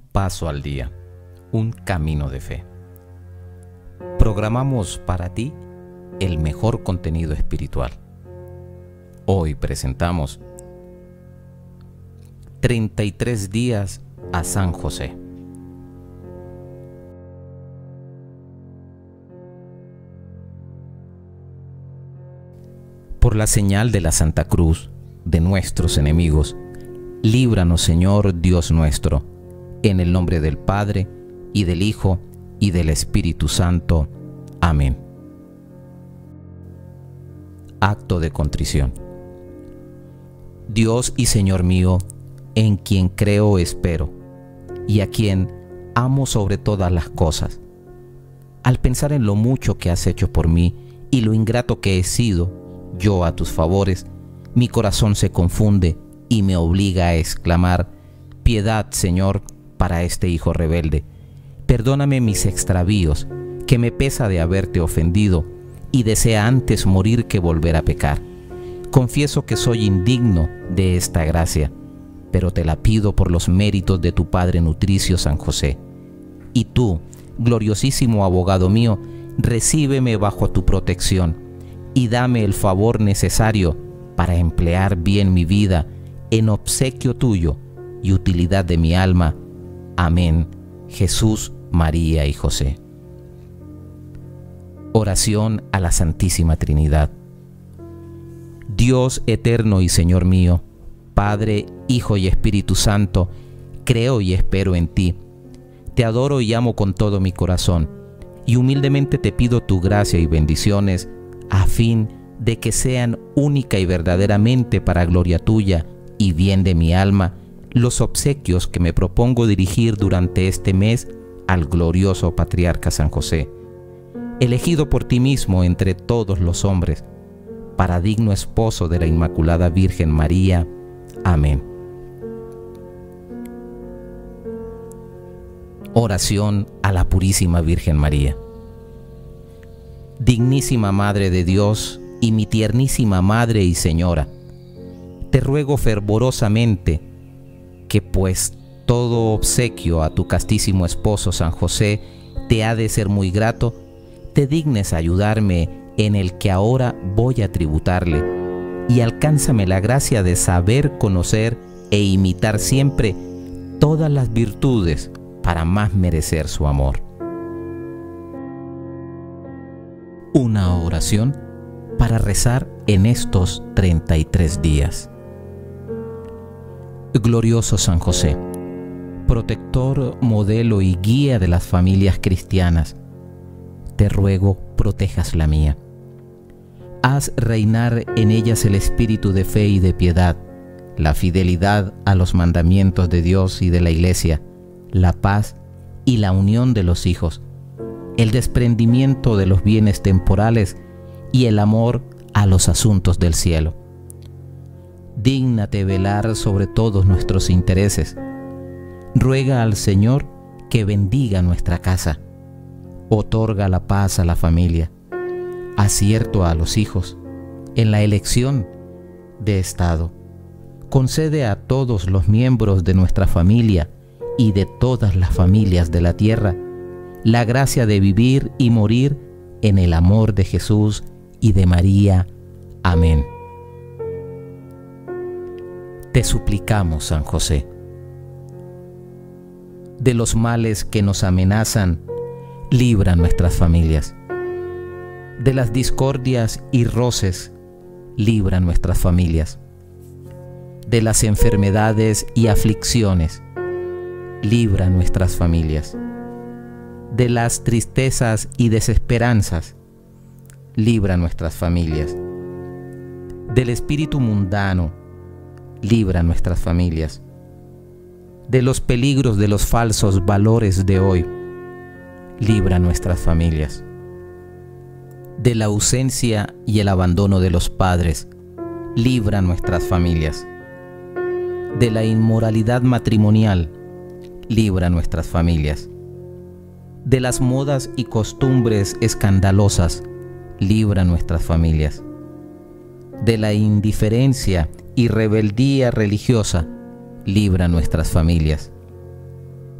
paso al día, un camino de fe. Programamos para ti el mejor contenido espiritual. Hoy presentamos 33 días a San José. Por la señal de la Santa Cruz de nuestros enemigos, líbranos, Señor Dios nuestro, en el nombre del Padre, y del Hijo, y del Espíritu Santo. Amén. Acto de contrición. Dios y Señor mío, en quien creo espero, y a quien amo sobre todas las cosas. Al pensar en lo mucho que has hecho por mí y lo ingrato que he sido yo a tus favores, mi corazón se confunde y me obliga a exclamar: piedad, Señor, para este hijo rebelde. Perdóname mis extravíos, que me pesa de haberte ofendido y desea antes morir que volver a pecar. Confieso que soy indigno de esta gracia, pero te la pido por los méritos de tu Padre nutricio San José. Y tú, gloriosísimo abogado mío, recíbeme bajo tu protección y dame el favor necesario para emplear bien mi vida en obsequio tuyo y utilidad de mi alma. Amén. Jesús, María y José. Oración a la Santísima Trinidad. Dios eterno y Señor mío, Padre, Hijo y Espíritu Santo, creo y espero en ti. Te adoro y amo con todo mi corazón, y humildemente te pido tu gracia y bendiciones, a fin de que sean única y verdaderamente para gloria tuya y bien de mi alma los obsequios que me propongo dirigir durante este mes al glorioso Patriarca San José, elegido por ti mismo entre todos los hombres, para digno esposo de la Inmaculada Virgen María. Amén. Oración a la Purísima Virgen María. Dignísima Madre de Dios y mi tiernísima Madre y Señora, te ruego fervorosamente que, pues todo obsequio a tu castísimo esposo San José te ha de ser muy grato, te dignes a ayudarme en el que ahora voy a tributarle, y alcánzame la gracia de saber, conocer e imitar siempre todas las virtudes para más merecer su amor. Una oración para rezar en estos 33 días. Glorioso San José, protector, modelo y guía de las familias cristianas, te ruego protejas la mía. Haz reinar en ellas el espíritu de fe y de piedad, la fidelidad a los mandamientos de Dios y de la Iglesia, la paz y la unión de los hijos, el desprendimiento de los bienes temporales y el amor a los asuntos del cielo. Dígnate velar sobre todos nuestros intereses. Ruega al Señor que bendiga nuestra casa. Otorga la paz a la familia, acierto a los hijos, en la elección de estado. Concede a todos los miembros de nuestra familia y de todas las familias de la tierra la gracia de vivir y morir en el amor de Jesús y de María. Amén. Te suplicamos, San José, de los males que nos amenazan, libra nuestras familias. De las discordias y roces, libra nuestras familias. De las enfermedades y aflicciones, libra nuestras familias. De las tristezas y desesperanzas, libra nuestras familias. Del espíritu mundano, libra nuestras familias. De los peligros de los falsos valores de hoy, libra nuestras familias. De la ausencia y el abandono de los padres, libra nuestras familias. De la inmoralidad matrimonial, libra nuestras familias. De las modas y costumbres escandalosas, libra nuestras familias. De la indiferencia y rebeldía religiosa, libra nuestras familias.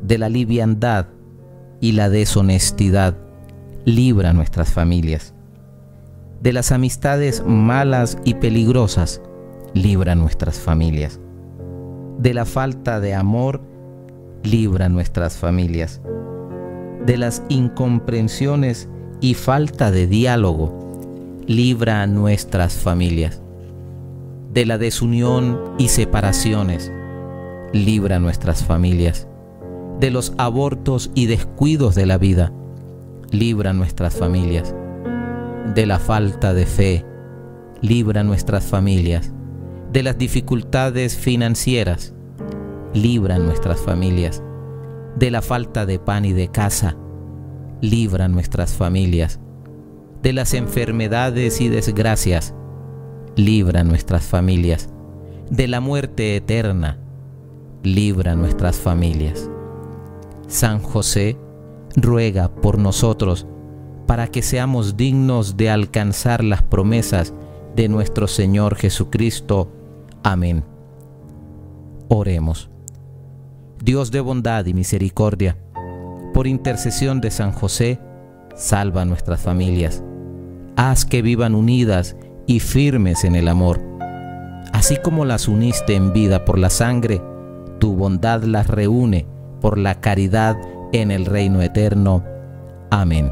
de la liviandad y la deshonestidad, libra nuestras familias. De las amistades malas y peligrosas, libra nuestras familias. De la falta de amor, libra nuestras familias. De las incomprensiones y falta de diálogo, libra a nuestras familias. De la desunión y separaciones, libra a nuestras familias. De los abortos y descuidos de la vida, libra a nuestras familias. De la falta de fe, libra a nuestras familias. De las dificultades financieras, libra a nuestras familias. De la falta de pan y de casa, libra a nuestras familias. De las enfermedades y desgracias, libra a nuestras familias. De la muerte eterna, libra a nuestras familias. San José, ruega por nosotros para que seamos dignos de alcanzar las promesas de nuestro Señor Jesucristo. Amén. Oremos. Dios de bondad y misericordia, por intercesión de San José, salva nuestras familias. Haz que vivan unidas y firmes en el amor. Así como las uniste en vida por la sangre, tu bondad las reúne por la caridad en el reino eterno. Amén.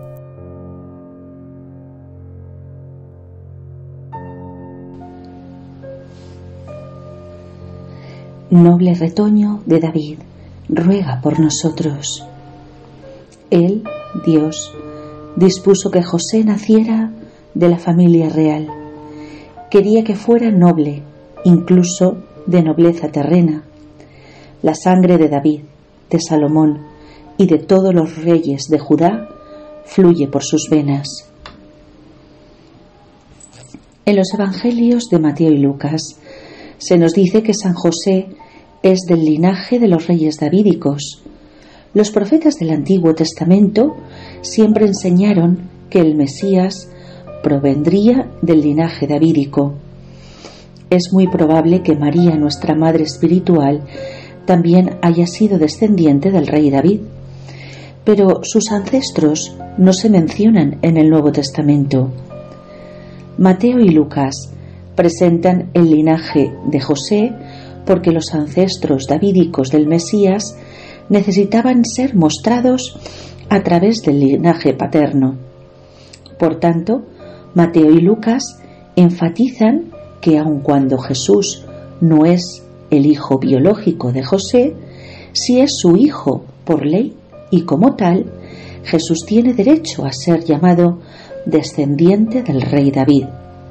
Noble retoño de David, ruega por nosotros. Él, Dios, dispuso que José naciera de la familia real. Quería que fuera noble, incluso de nobleza terrena. La sangre de David, de Salomón y de todos los reyes de Judá fluye por sus venas. En los evangelios de Mateo y Lucas se nos dice que San José es del linaje de los reyes davídicos. Los profetas del Antiguo Testamento siempre enseñaron que el Mesías provendría del linaje davídico. Es muy probable que María, nuestra madre espiritual, también haya sido descendiente del rey David, pero sus ancestros no se mencionan en el Nuevo Testamento. Mateo y Lucas presentan el linaje de José porque los ancestros davídicos del Mesías necesitaban ser mostrados a través del linaje paterno. Por tanto, Mateo y Lucas enfatizan que aun cuando Jesús no es el hijo biológico de José, sí es su hijo por ley y como tal, Jesús tiene derecho a ser llamado descendiente del rey David.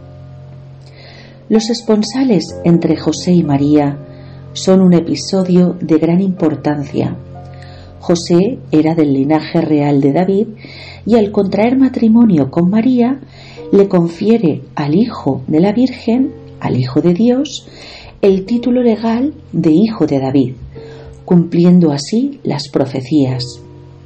Los esponsales entre José y María son un episodio de gran importancia. José era del linaje real de David y al contraer matrimonio con María le confiere al Hijo de la Virgen, al Hijo de Dios, el título legal de Hijo de David, cumpliendo así las profecías.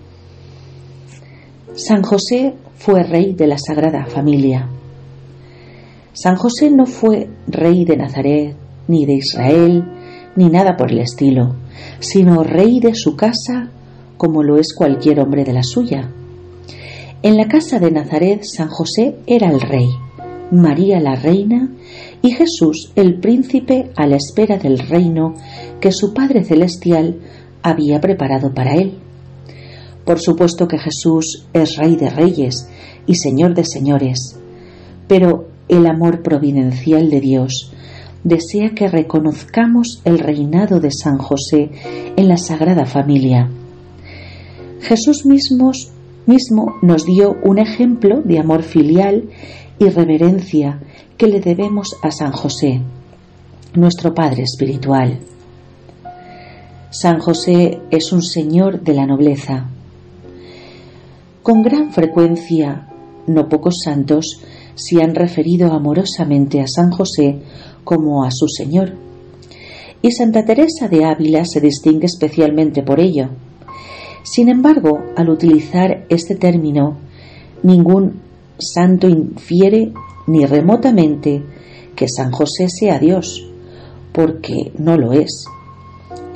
San José fue rey de la Sagrada Familia. San José no fue rey de Nazaret, ni de Israel, ni nada por el estilo, sino rey de su casa, como lo es cualquier hombre de la suya. En la casa de Nazaret, San José era el rey, María la reina y Jesús el príncipe a la espera del reino que su Padre Celestial había preparado para él. Por supuesto que Jesús es Rey de Reyes y Señor de Señores, pero el amor providencial de Dios desea que reconozcamos el reinado de San José en la Sagrada Familia. Jesús mismo nos dio un ejemplo de amor filial y reverencia que le debemos a San José, nuestro Padre espiritual. San José es un señor de la nobleza. Con gran frecuencia, no pocos santos se han referido amorosamente a San José como a su Señor, y Santa Teresa de Ávila se distingue especialmente por ello. Sin embargo, al utilizar este término, ningún santo infiere ni remotamente que San José sea Dios, porque no lo es.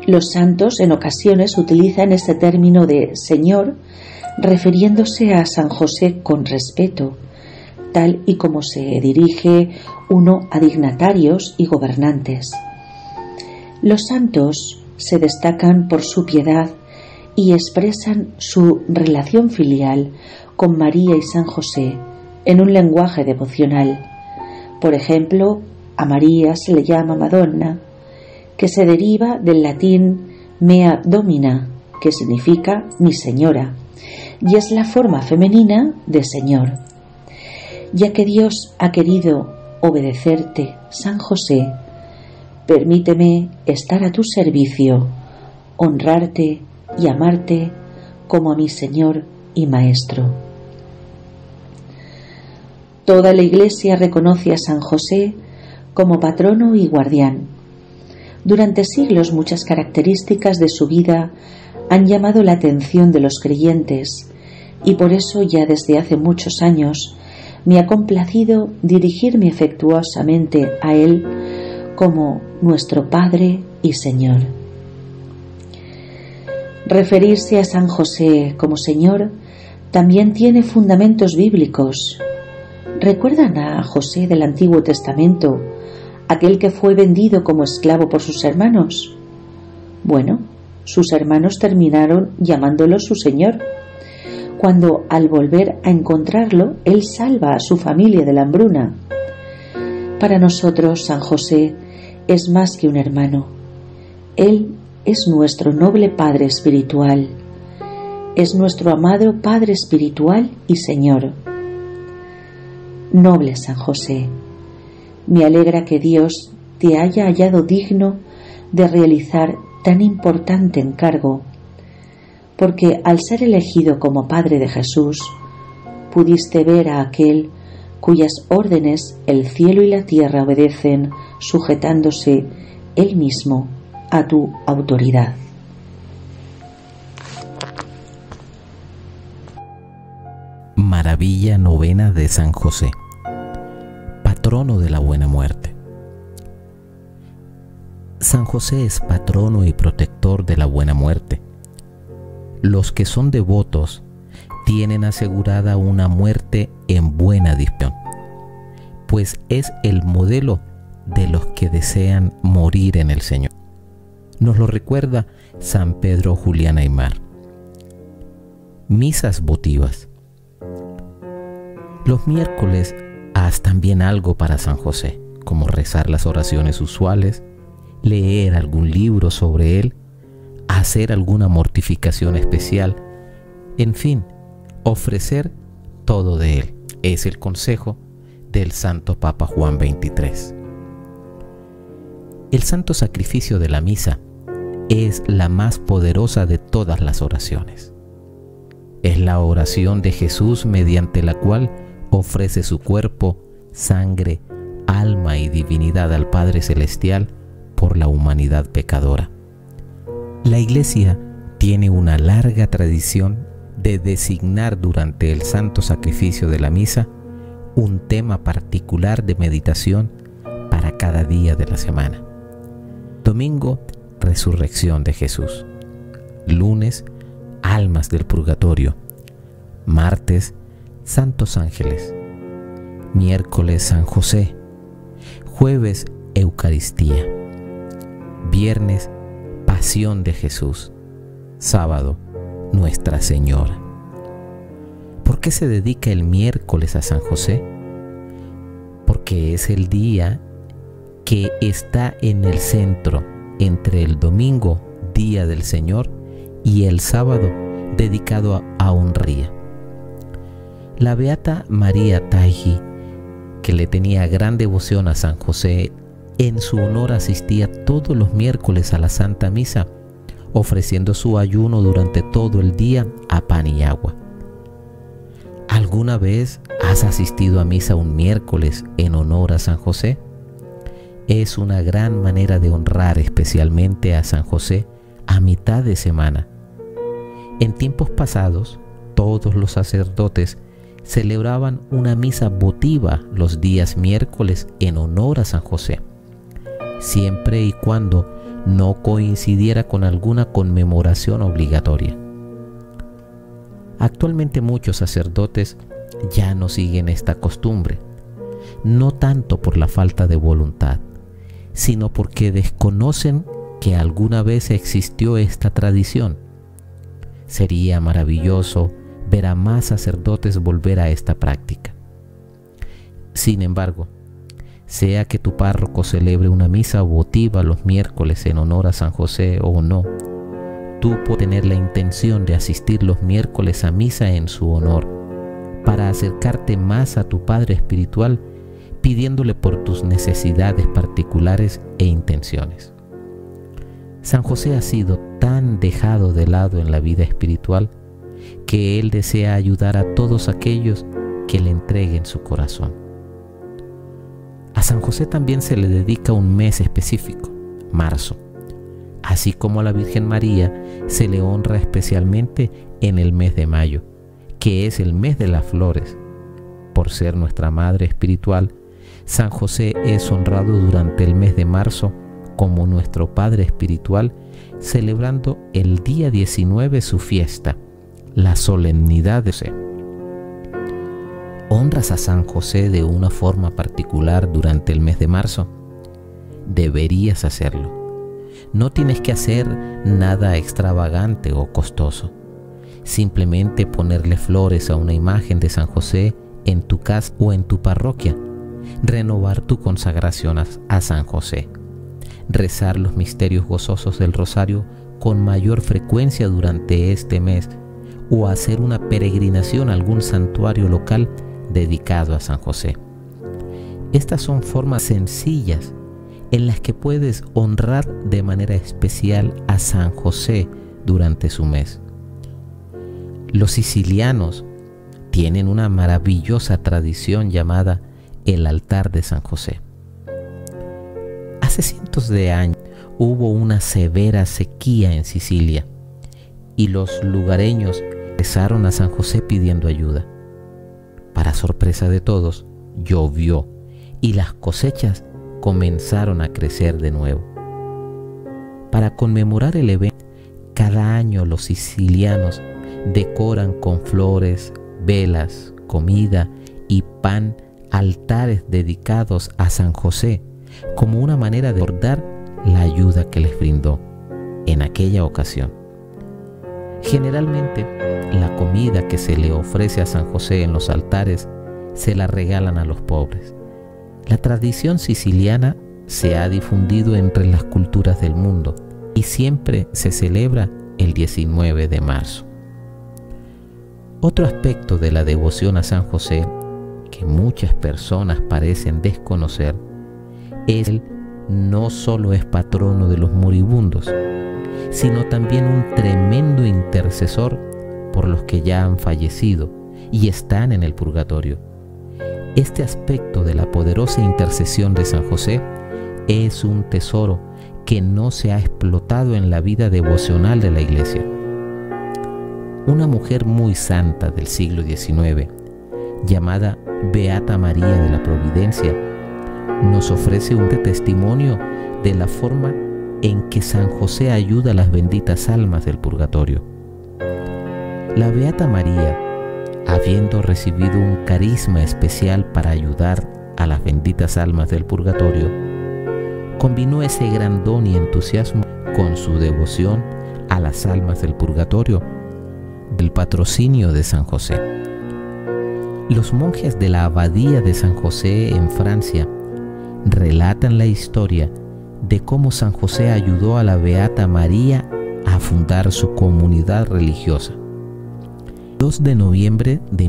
Los santos en ocasiones utilizan este término de Señor refiriéndose a San José con respeto, tal y como se dirige uno a dignatarios y gobernantes. Los santos se destacan por su piedad y expresan su relación filial con María y San José en un lenguaje devocional. Por ejemplo, a María se le llama Madonna, que se deriva del latín mea domina, que significa mi señora, y es la forma femenina de Señor. Ya que Dios ha querido obedecerte, San José, permíteme estar a tu servicio, honrarte y amarte como a mi Señor y Maestro. Toda la Iglesia reconoce a San José como patrono y guardián. Durante siglos muchas características de su vida han llamado la atención de los creyentes y por eso ya desde hace muchos años me ha complacido dirigirme afectuosamente a él como nuestro Padre y Señor. Referirse a San José como Señor también tiene fundamentos bíblicos. ¿Recuerdan a José del Antiguo Testamento, aquel que fue vendido como esclavo por sus hermanos? Bueno, sus hermanos terminaron llamándolo su Señor, cuando al volver a encontrarlo, él salva a su familia de la hambruna. Para nosotros, San José es más que un hermano. Él es nuestro noble Padre espiritual, es nuestro amado Padre espiritual y Señor. Noble San José, me alegra que Dios te haya hallado digno de realizar tan importante encargo, porque al ser elegido como Padre de Jesús, pudiste ver a aquel cuyas órdenes el cielo y la tierra obedecen, sujetándose él mismo a tu autoridad. Maravilla novena de San José, patrono de la buena muerte. San José es patrono y protector de la buena muerte. Los que son devotos tienen asegurada una muerte en buena disposición, pues es el modelo de los que desean morir en el Señor. Nos lo recuerda San Pedro Julián Aymar. Misas votivas. Los miércoles haz también algo para San José, como rezar las oraciones usuales, leer algún libro sobre él, hacer alguna mortificación especial, en fin, ofrecer todo de él. Es el consejo del Santo Papa Juan XXIII. El santo sacrificio de la misa es la más poderosa de todas las oraciones. Es la oración de Jesús mediante la cual ofrece su cuerpo, sangre, alma y divinidad al Padre Celestial por la humanidad pecadora. La Iglesia tiene una larga tradición de designar durante el santo sacrificio de la misa un tema particular de meditación para cada día de la semana. Domingo, resurrección de Jesús. Lunes, almas del purgatorio. Martes, santos ángeles. Miércoles, San José. Jueves, Eucaristía. Viernes, pasión de Jesús. Sábado, Nuestra Señora. ¿Por qué se dedica el miércoles a San José? Porque es el día que está en el centro entre el domingo, día del Señor, y el sábado, dedicado a honría. La beata María Taigi, que le tenía gran devoción a San José, en su honor asistía todos los miércoles a la Santa Misa, ofreciendo su ayuno durante todo el día a pan y agua. ¿Alguna vez has asistido a misa un miércoles en honor a San José? Es una gran manera de honrar especialmente a San José a mitad de semana. En tiempos pasados, todos los sacerdotes celebraban una misa votiva los días miércoles en honor a San José, siempre y cuando no coincidiera con alguna conmemoración obligatoria. Actualmente muchos sacerdotes ya no siguen esta costumbre, no tanto por la falta de voluntad, sino porque desconocen que alguna vez existió esta tradición. Sería maravilloso ver a más sacerdotes volver a esta práctica. Sin embargo, sea que tu párroco celebre una misa votiva los miércoles en honor a San José o no, tú puedes tener la intención de asistir los miércoles a misa en su honor, para acercarte más a tu Padre Espiritual, pidiéndole por tus necesidades particulares e intenciones. San José ha sido tan dejado de lado en la vida espiritual que Él desea ayudar a todos aquellos que le entreguen su corazón. A San José también se le dedica un mes específico, marzo. Así como a la Virgen María se le honra especialmente en el mes de mayo, que es el mes de las flores. Por ser nuestra Madre Espiritual, San José es honrado durante el mes de marzo como nuestro Padre Espiritual, celebrando el día 19 su fiesta, la solemnidad de José. ¿Honras a San José de una forma particular durante el mes de marzo? Deberías hacerlo. No tienes que hacer nada extravagante o costoso. Simplemente ponerle flores a una imagen de San José en tu casa o en tu parroquia. Renovar tu consagración a San José. Rezar los misterios gozosos del rosario con mayor frecuencia durante este mes, o hacer una peregrinación a algún santuario local dedicado a San José. Estas son formas sencillas en las que puedes honrar de manera especial a San José durante su mes. Los sicilianos tienen una maravillosa tradición llamada el altar de San José. Hace cientos de años hubo una severa sequía en Sicilia y los lugareños rezaron a San José pidiendo ayuda. Para sorpresa de todos, llovió y las cosechas comenzaron a crecer de nuevo. Para conmemorar el evento, cada año los sicilianos decoran con flores, velas, comida y pan altares dedicados a San José como una manera de recordar la ayuda que les brindó en aquella ocasión. Generalmente, la comida que se le ofrece a San José en los altares se la regalan a los pobres. La tradición siciliana se ha difundido entre las culturas del mundo y siempre se celebra el 19 de marzo. Otro aspecto de la devoción a San José que muchas personas parecen desconocer es que él no solo es patrono de los moribundos, sino también un tremendo intercesor por los que ya han fallecido y están en el purgatorio. Este aspecto de la poderosa intercesión de San José es un tesoro que no se ha explotado en la vida devocional de la Iglesia. Una mujer muy santa del siglo XIX, llamada Beata María de la Providencia, nos ofrece un testimonio de la forma en que San José ayuda a las benditas almas del purgatorio. La Beata María, habiendo recibido un carisma especial para ayudar a las benditas almas del purgatorio, combinó ese gran don y entusiasmo con su devoción a las almas del purgatorio, del patrocinio de San José. Los monjes de la abadía de San José en Francia relatan la historia de cómo San José ayudó a la Beata María a fundar su comunidad religiosa. El 2 de noviembre de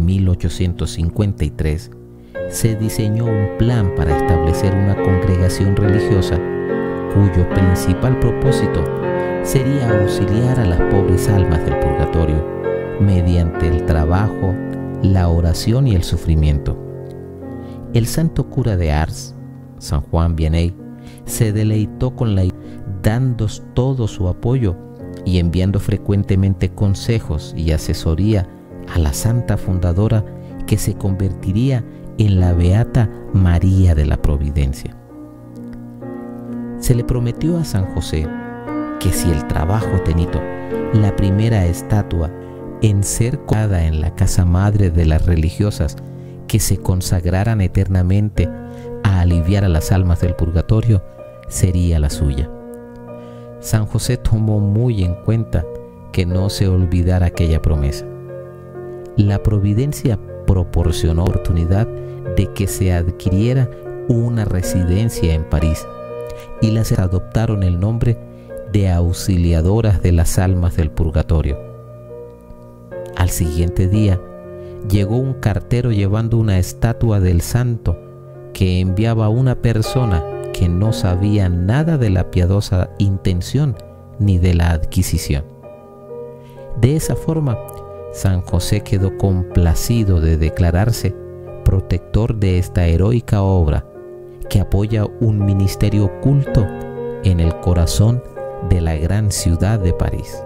1853 se diseñó un plan para establecer una congregación religiosa cuyo principal propósito sería auxiliar a las pobres almas del purgatorio mediante el trabajo, la oración y el sufrimiento. El santo cura de Ars, San Juan Vianney, se deleitó con la idea, dando todo su apoyo y enviando frecuentemente consejos y asesoría a la santa fundadora que se convertiría en la Beata María de la Providencia. Se le prometió a San José que si el trabajo tenito, la primera estatua en ser colocada en la casa madre de las religiosas que se consagraran eternamente a aliviar a las almas del purgatorio, sería la suya. San José tomó muy en cuenta que no se olvidara aquella promesa. La providencia proporcionó oportunidad de que se adquiriera una residencia en París y las adoptaron el nombre de auxiliadoras de las almas del purgatorio. Al siguiente día llegó un cartero llevando una estatua del santo que enviaba a una persona que no sabía nada de la piadosa intención ni de la adquisición. De esa forma, San José quedó complacido de declararse protector de esta heroica obra que apoya un ministerio oculto en el corazón de la gran ciudad de París.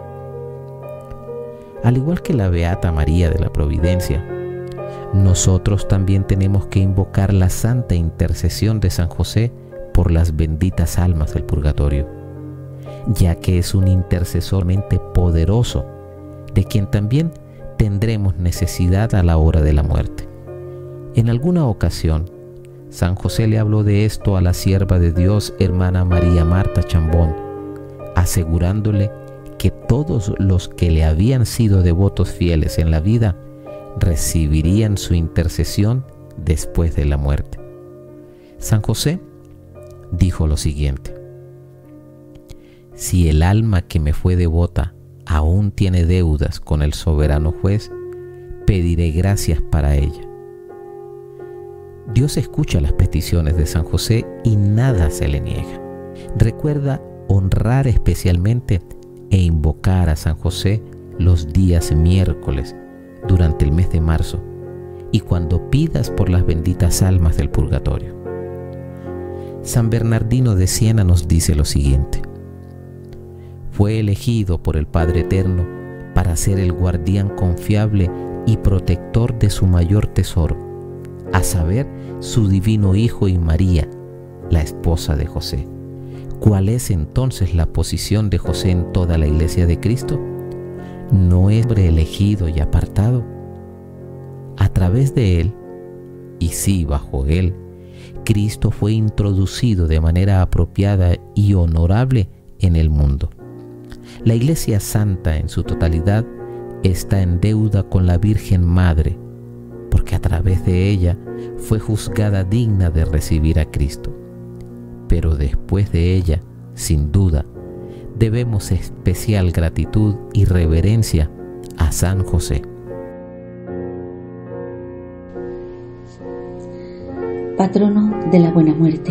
Al igual que la Beata María de la Providencia, nosotros también tenemos que invocar la santa intercesión de San José por las benditas almas del purgatorio, ya que es un intercesormente poderoso, de quien también tendremos necesidad a la hora de la muerte. En alguna ocasión, San José le habló de esto a la sierva de Dios, hermana María Marta Chambón, asegurándole que todos los que le habían sido devotos fieles en la vida recibirían su intercesión después de la muerte. San José dijo lo siguiente: si el alma que me fue devota aún tiene deudas con el soberano juez, pediré gracias para ella. Dios escucha las peticiones de San José y nada se le niega. Recuerda honrar especialmente e invocar a San José los días miércoles durante el mes de marzo y cuando pidas por las benditas almas del purgatorio. San Bernardino de Siena nos dice lo siguiente: fue elegido por el Padre Eterno para ser el guardián confiable y protector de su mayor tesoro, a saber, su divino Hijo y María, la esposa de José. ¿Cuál es entonces la posición de José en toda la Iglesia de Cristo? ¿No es hombre elegido y apartado? A través de él, y sí bajo él, Cristo fue introducido de manera apropiada y honorable en el mundo. La Iglesia Santa en su totalidad está en deuda con la Virgen Madre, porque a través de ella fue juzgada digna de recibir a Cristo. Pero después de ella, sin duda, debemos especial gratitud y reverencia a San José. Patrono de la buena muerte.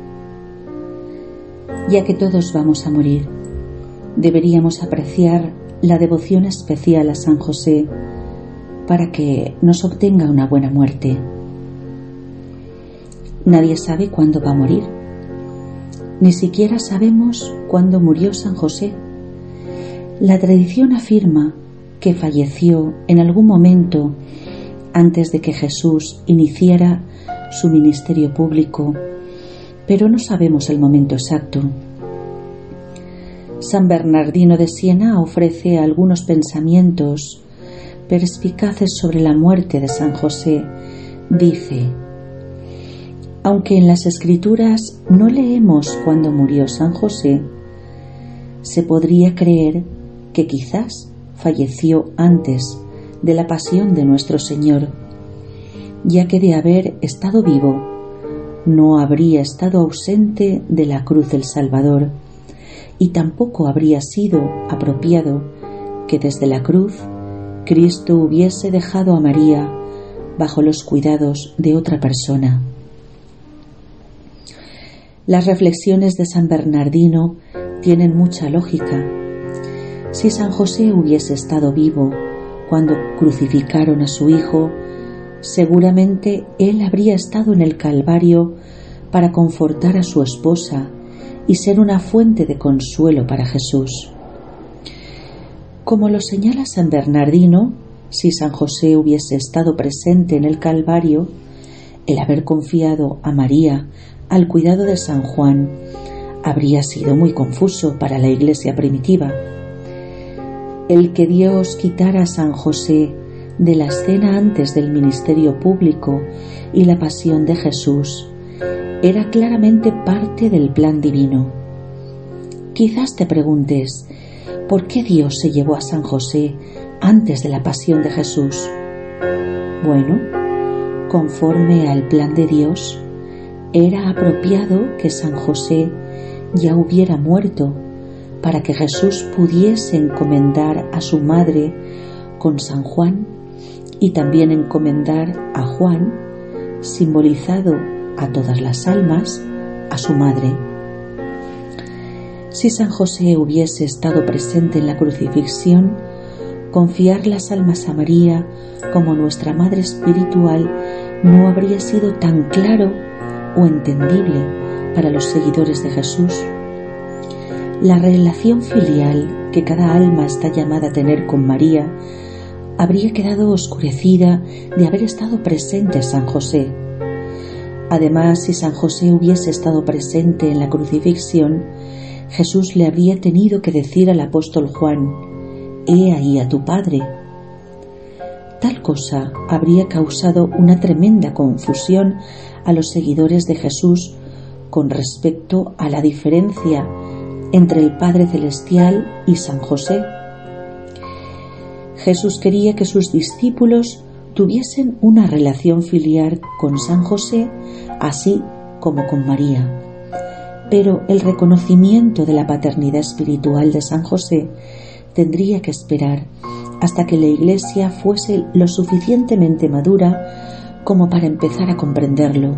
Ya que todos vamos a morir, deberíamos apreciar la devoción especial a San José para que nos obtenga una buena muerte. Nadie sabe cuándo va a morir. Ni siquiera sabemos cuándo murió San José. La tradición afirma que falleció en algún momento antes de que Jesús iniciara su ministerio público, pero no sabemos el momento exacto. San Bernardino de Siena ofrece algunos pensamientos perspicaces sobre la muerte de San José. Dice: aunque en las Escrituras no leemos cuándo murió San José, se podría creer que quizás falleció antes de la pasión de nuestro Señor, ya que de haber estado vivo, no habría estado ausente de la cruz del Salvador, y tampoco habría sido apropiado que desde la cruz Cristo hubiese dejado a María bajo los cuidados de otra persona. Las reflexiones de San Bernardino tienen mucha lógica. Si San José hubiese estado vivo cuando crucificaron a su hijo, seguramente él habría estado en el Calvario para confortar a su esposa y ser una fuente de consuelo para Jesús. Como lo señala San Bernardino, si San José hubiese estado presente en el Calvario, el haber confiado a María al cuidado de San Juan habría sido muy confuso para la Iglesia primitiva. El que Dios quitara a San José de la escena antes del ministerio público y la pasión de Jesús era claramente parte del plan divino. Quizás te preguntes, ¿por qué Dios se llevó a San José antes de la pasión de Jesús? Bueno, conforme al plan de Dios, era apropiado que San José ya hubiera muerto para que Jesús pudiese encomendar a su madre con San Juan y también encomendar a Juan, simbolizado a todas las almas, a su madre. Si San José hubiese estado presente en la crucifixión, confiar las almas a María como nuestra madre espiritual no habría sido tan claro o entendible para los seguidores de Jesús. La relación filial que cada alma está llamada a tener con María habría quedado oscurecida de haber estado presente San José. Además, si San José hubiese estado presente en la crucifixión, Jesús le habría tenido que decir al apóstol Juan: «He ahí a tu padre». Tal cosa habría causado una tremenda confusión a los seguidores de Jesús con respecto a la diferencia entre el Padre Celestial y San José. Jesús quería que sus discípulos tuviesen una relación filial con San José, así como con María. Pero el reconocimiento de la paternidad espiritual de San José tendría que esperar hasta que la Iglesia fuese lo suficientemente madura como para empezar a comprenderlo.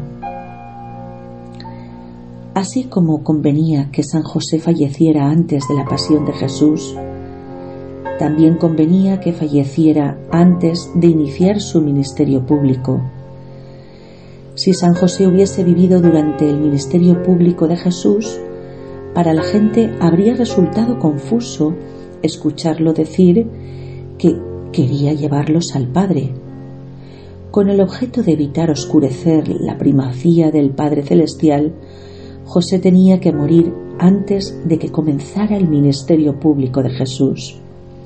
Así como convenía que San José falleciera antes de la pasión de Jesús, también convenía que falleciera antes de iniciar su ministerio público. Si San José hubiese vivido durante el ministerio público de Jesús, para la gente habría resultado confuso escucharlo decir que quería llevarlos al Padre. Con el objeto de evitar oscurecer la primacía del Padre Celestial, José tenía que morir antes de que comenzara el ministerio público de Jesús.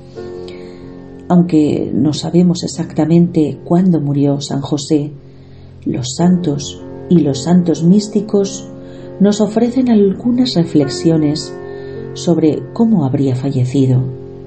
Aunque no sabemos exactamente cuándo murió San José, los santos y los santos místicos nos ofrecen algunas reflexiones sobre cómo habría fallecido.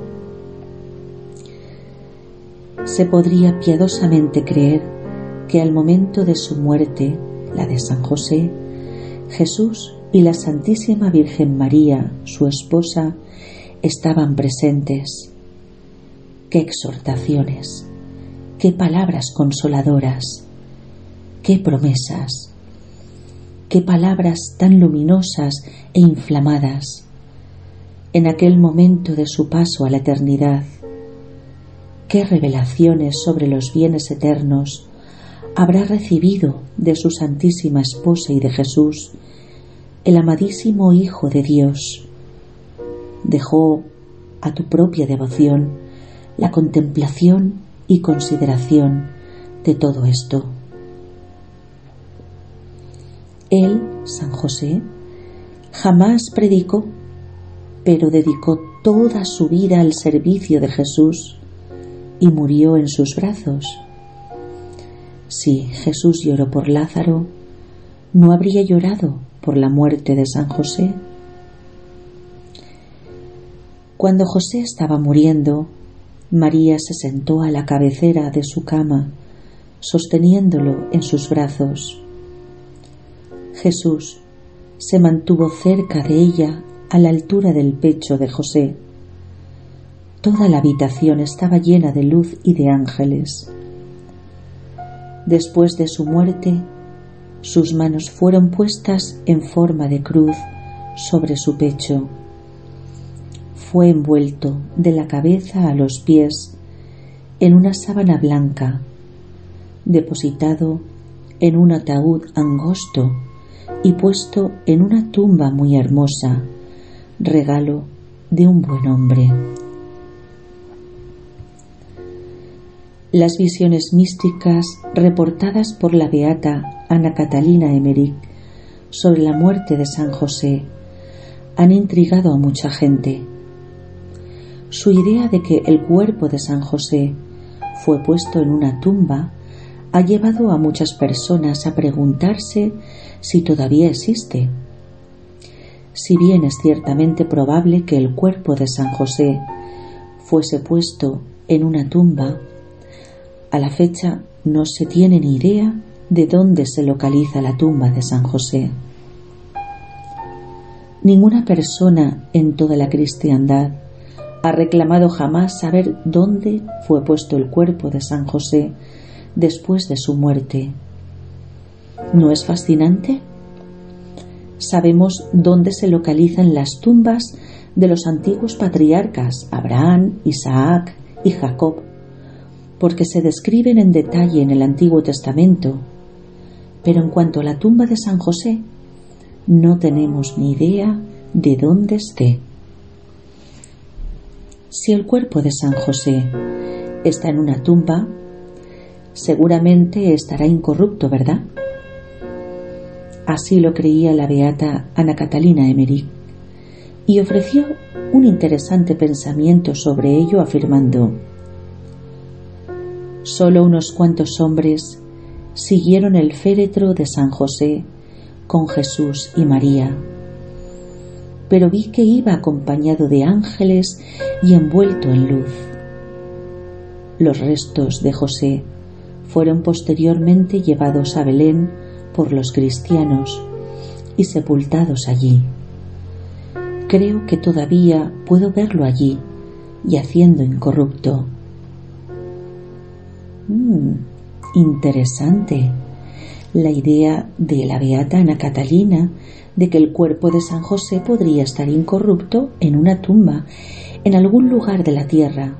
Se podría piadosamente creer que al momento de su muerte, la de San José, Jesús y la Santísima Virgen María, su esposa, estaban presentes. ¡Qué exhortaciones! ¡Qué palabras consoladoras! ¡Qué promesas! ¡Qué palabras tan luminosas e inflamadas! En aquel momento de su paso a la eternidad, qué revelaciones sobre los bienes eternos habrá recibido de su Santísima Esposa y de Jesús, el amadísimo Hijo de Dios. Dejó a tu propia devoción la contemplación y consideración de todo esto. Él, San José, jamás predicó, pero dedicó toda su vida al servicio de Jesús y murió en sus brazos. Si Jesús lloró por Lázaro, ¿no habría llorado por la muerte de San José? Cuando José estaba muriendo, María se sentó a la cabecera de su cama, sosteniéndolo en sus brazos. Jesús se mantuvo cerca de ella a la altura del pecho de José. Toda la habitación estaba llena de luz y de ángeles. Después de su muerte, sus manos fueron puestas en forma de cruz sobre su pecho. Fue envuelto de la cabeza a los pies en una sábana blanca, depositado en un ataúd angosto y puesto en una tumba muy hermosa, regalo de un buen hombre. Las visiones místicas reportadas por la beata Ana Catalina Emmerich sobre la muerte de San José han intrigado a mucha gente. Su idea de que el cuerpo de San José fue puesto en una tumba ha llevado a muchas personas a preguntarse si todavía existe. Si bien es ciertamente probable que el cuerpo de San José fuese puesto en una tumba, a la fecha no se tiene ni idea de dónde se localiza la tumba de San José. Ninguna persona en toda la cristiandad ha reclamado jamás saber dónde fue puesto el cuerpo de San José después de su muerte. ¿No es fascinante? Sabemos dónde se localizan las tumbas de los antiguos patriarcas Abraham, Isaac y Jacob, porque se describen en detalle en el Antiguo Testamento, pero en cuanto a la tumba de San José, no tenemos ni idea de dónde esté. Si el cuerpo de San José está en una tumba, seguramente estará incorrupto, ¿verdad? Así lo creía la beata Ana Catalina Emmerich, y ofreció un interesante pensamiento sobre ello afirmando: solo unos cuantos hombres siguieron el féretro de San José con Jesús y María, pero vi que iba acompañado de ángeles y envuelto en luz. Los restos de José fueron posteriormente llevados a Belén por los cristianos y sepultados allí. Creo que todavía puedo verlo allí, yaciendo incorrupto. Interesante la idea de la beata Ana Catalina de que el cuerpo de San José podría estar incorrupto en una tumba en algún lugar de la tierra.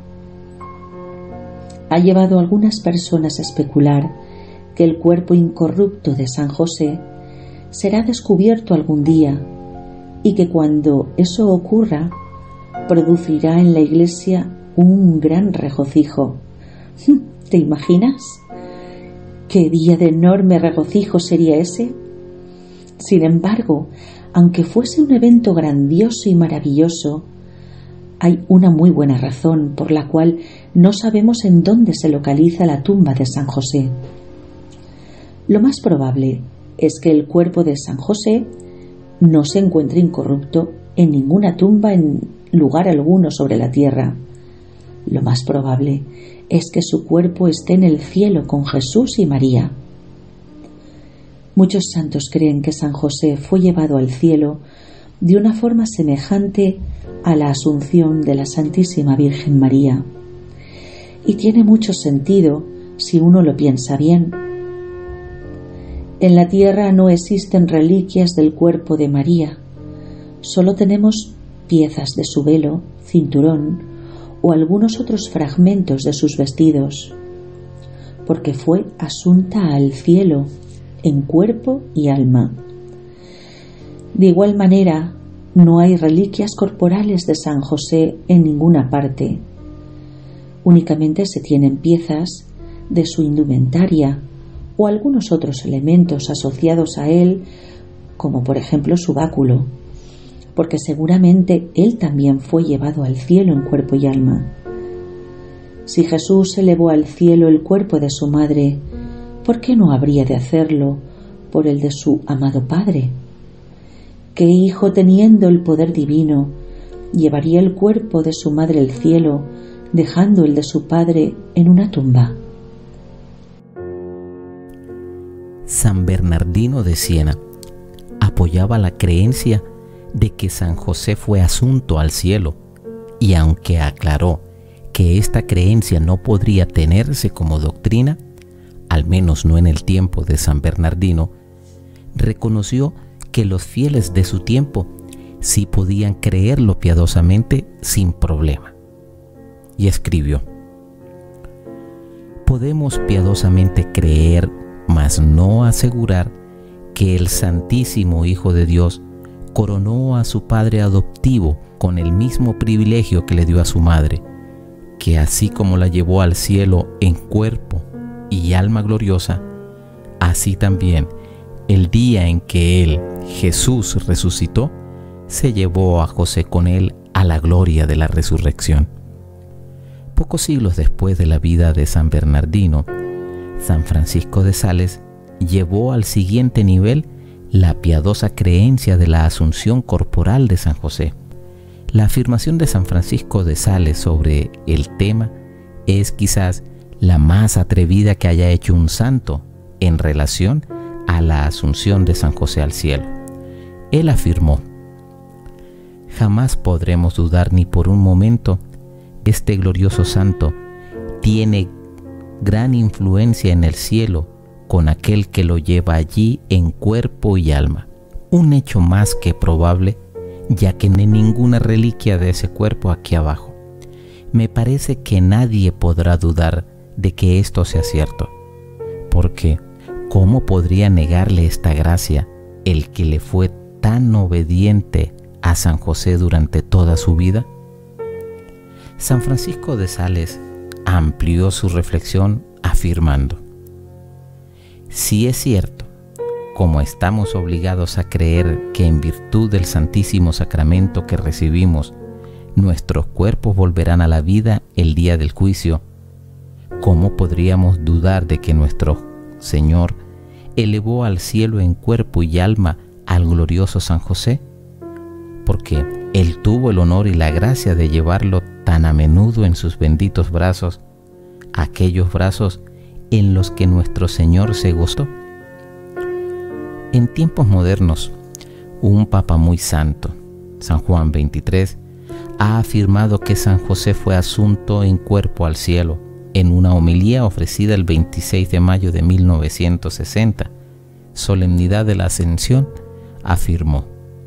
Ha llevado a algunas personas a especular que el cuerpo incorrupto de San José será descubierto algún día y que cuando eso ocurra producirá en la Iglesia un gran regocijo. ¿Te imaginas? ¿Qué día de enorme regocijo sería ese? Sin embargo, aunque fuese un evento grandioso y maravilloso, hay una muy buena razón por la cual no sabemos en dónde se localiza la tumba de San José. Lo más probable es que el cuerpo de San José no se encuentre incorrupto en ninguna tumba en lugar alguno sobre la tierra. Lo más probable es que su cuerpo esté en el cielo con Jesús y María. Muchos santos creen que San José fue llevado al cielo de una forma semejante a la asunción de la Santísima Virgen María. Y tiene mucho sentido si uno lo piensa bien. En la tierra no existen reliquias del cuerpo de María, solo tenemos piezas de su velo, cinturón o algunos otros fragmentos de sus vestidos, porque fue asunta al cielo en cuerpo y alma. De igual manera, no hay reliquias corporales de San José en ninguna parte. Únicamente se tienen piezas de su indumentaria o algunos otros elementos asociados a él, como por ejemplo su báculo, porque seguramente él también fue llevado al cielo en cuerpo y alma. Si Jesús elevó al cielo el cuerpo de su madre, ¿por qué no habría de hacerlo por el de su amado Padre? ¿Qué hijo, teniendo el poder divino, llevaría el cuerpo de su madre al cielo, dejando el de su padre en una tumba? San Bernardino de Siena apoyaba la creencia de que San José fue asunto al cielo, y aunque aclaró que esta creencia no podría tenerse como doctrina, al menos no en el tiempo de San Bernardino, reconoció que los fieles de su tiempo sí podían creerlo piadosamente sin problema. Y escribió: podemos piadosamente creer, mas no asegurar, que el Santísimo Hijo de Dios coronó a su Padre adoptivo con el mismo privilegio que le dio a su madre, que así como la llevó al cielo en cuerpo y alma gloriosa, así también el día en que Él, Jesús, resucitó, se llevó a José con él a la gloria de la resurrección. Pocos siglos después de la vida de San Bernardino, San Francisco de Sales llevó al siguiente nivel la piadosa creencia de la asunción corporal de San José. La afirmación de San Francisco de Sales sobre el tema es quizás la más atrevida que haya hecho un santo en relación a la asunción de San José al cielo. Él afirmó: jamás podremos dudar ni por un momento que este glorioso santo tiene gran influencia en el cielo con aquel que lo lleva allí en cuerpo y alma. Un hecho más que probable, ya que no hay ninguna reliquia de ese cuerpo aquí abajo. Me parece que nadie podrá dudar de que esto sea cierto, porque ¿cómo podría negarle esta gracia el que le fue tan obediente a San José durante toda su vida? San Francisco de Sales amplió su reflexión afirmando: si es cierto, como estamos obligados a creer que en virtud del Santísimo Sacramento que recibimos, nuestros cuerpos volverán a la vida el día del juicio, ¿cómo podríamos dudar de que nuestro Señor elevó al cielo en cuerpo y alma al glorioso San José? Porque Él tuvo el honor y la gracia de llevarlo tan a menudo en sus benditos brazos, aquellos brazos en los que nuestro Señor se gozó. En tiempos modernos, un papa muy santo, San Juan XXIII, ha afirmado que San José fue asunto en cuerpo al cielo en una homilía ofrecida el 26 de mayo de 1960, solemnidad de la Ascensión. Afirmó: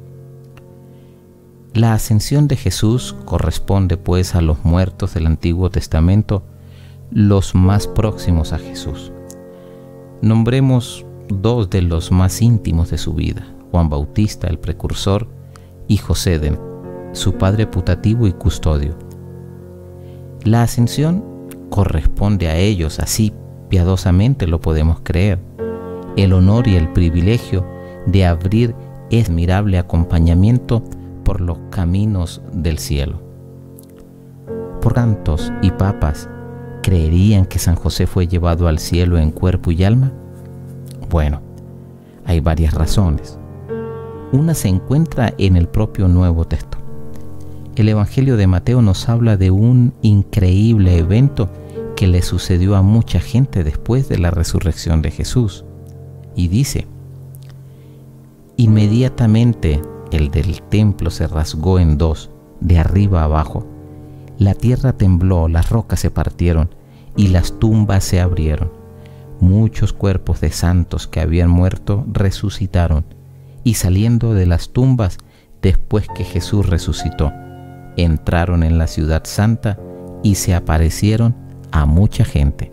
la ascensión de Jesús corresponde pues a los muertos del Antiguo Testamento, los más próximos a Jesús. Nombremos dos de los más íntimos de su vida: Juan Bautista, el precursor, y José, su padre putativo y custodio. La ascensión corresponde a ellos, así piadosamente lo podemos creer. El honor y el privilegio de abrir es admirable acompañamiento por los caminos del cielo. Por tantos y papas creerían que San José fue llevado al cielo en cuerpo y alma. Bueno, hay varias razones. Una se encuentra en el propio Nuevo Testamento. El Evangelio de Mateo nos habla de un increíble evento que le sucedió a mucha gente después de la resurrección de Jesús. Y dice: inmediatamente el del templo se rasgó en dos, de arriba a abajo. La tierra tembló, las rocas se partieron y las tumbas se abrieron. Muchos cuerpos de santos que habían muerto resucitaron, y saliendo de las tumbas después que Jesús resucitó, entraron en la ciudad santa y se aparecieron a mucha gente.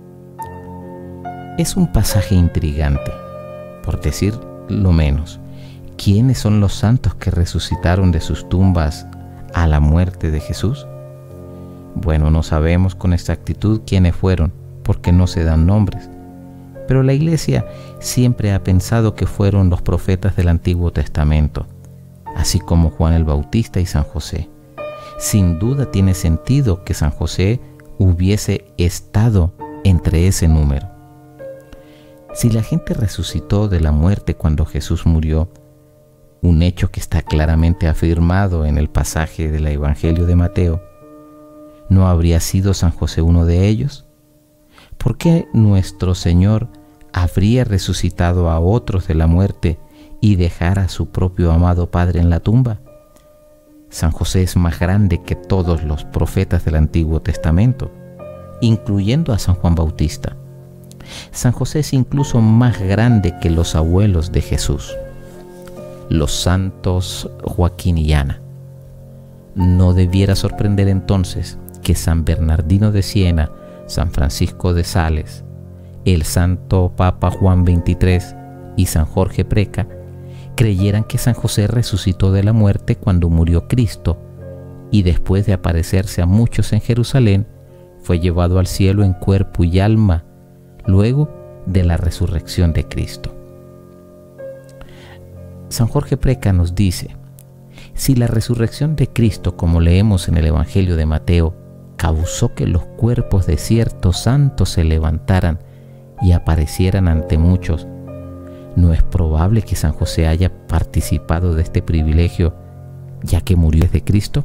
Es un pasaje intrigante, por decir lo menos. ¿Quiénes son los santos que resucitaron de sus tumbas a la muerte de Jesús? Bueno, no sabemos con exactitud quiénes fueron, porque no se dan nombres. Pero la Iglesia siempre ha pensado que fueron los profetas del Antiguo Testamento, así como Juan el Bautista y San José. Sin duda tiene sentido que San José hubiese estado entre ese número. Si la gente resucitó de la muerte cuando Jesús murió, un hecho que está claramente afirmado en el pasaje del Evangelio de Mateo, ¿no habría sido San José uno de ellos? ¿Por qué nuestro Señor habría resucitado a otros de la muerte y dejar a su propio amado Padre en la tumba? San José es más grande que todos los profetas del Antiguo Testamento, incluyendo a San Juan Bautista. San José es incluso más grande que los abuelos de Jesús, los santos Joaquín y Ana. No debiera sorprender entonces que San Bernardino de Siena, San Francisco de Sales, el santo Papa Juan XXIII y San Jorge Preca creyeran que San José resucitó de la muerte cuando murió Cristo, y después de aparecerse a muchos en Jerusalén, fue llevado al cielo en cuerpo y alma, luego de la resurrección de Cristo. San Jorge Preca nos dice: Si la resurrección de Cristo, como leemos en el Evangelio de Mateo, causó que los cuerpos de ciertos santos se levantaran y aparecieran ante muchos, ¿no es probable que San José haya participado de este privilegio, ya que murió desde Cristo?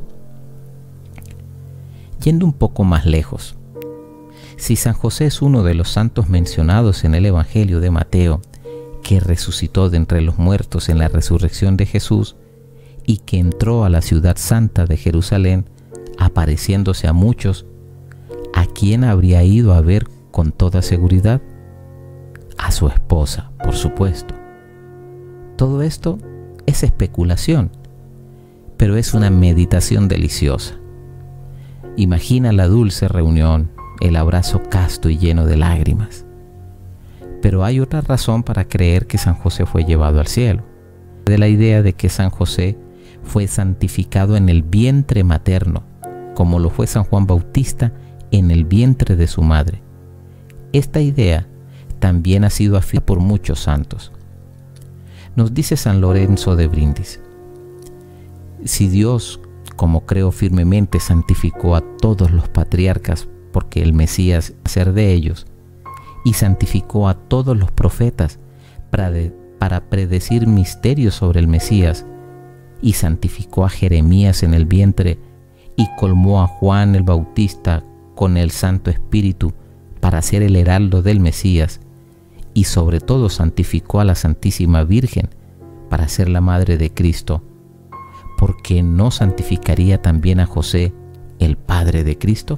Yendo un poco más lejos, si San José es uno de los santos mencionados en el Evangelio de Mateo, que resucitó de entre los muertos en la resurrección de Jesús y que entró a la ciudad santa de Jerusalén, apareciéndose a muchos, ¿a quién habría ido a ver con toda seguridad? A su esposa, por supuesto. Todo esto es especulación, pero es una meditación deliciosa. Imagina la dulce reunión, el abrazo casto y lleno de lágrimas. Pero hay otra razón para creer que San José fue llevado al cielo. De la idea de que San José fue santificado en el vientre materno, como lo fue San Juan Bautista en el vientre de su madre. Esta idea también ha sido afirmada por muchos santos. Nos dice San Lorenzo de Brindis: si Dios, como creo firmemente, santificó a todos los patriarcas porque el Mesías iba a ser de ellos, y santificó a todos los profetas para predecir misterios sobre el Mesías, y santificó a Jeremías en el vientre, y colmó a Juan el Bautista con el Santo Espíritu para ser el heraldo del Mesías, y sobre todo santificó a la Santísima Virgen para ser la madre de Cristo, ¿por qué no santificaría también a José, el padre de Cristo?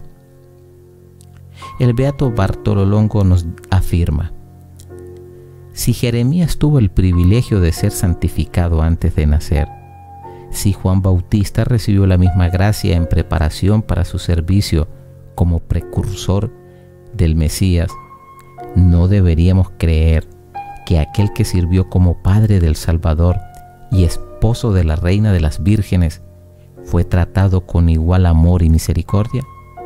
El beato Bartolo Longo nos afirma: si Jeremías tuvo el privilegio de ser santificado antes de nacer, si Juan Bautista recibió la misma gracia en preparación para su servicio como precursor del Mesías, ¿no deberíamos creer que aquel que sirvió como padre del Salvador y esposo de la Reina de las Vírgenes fue tratado con igual amor y misericordia?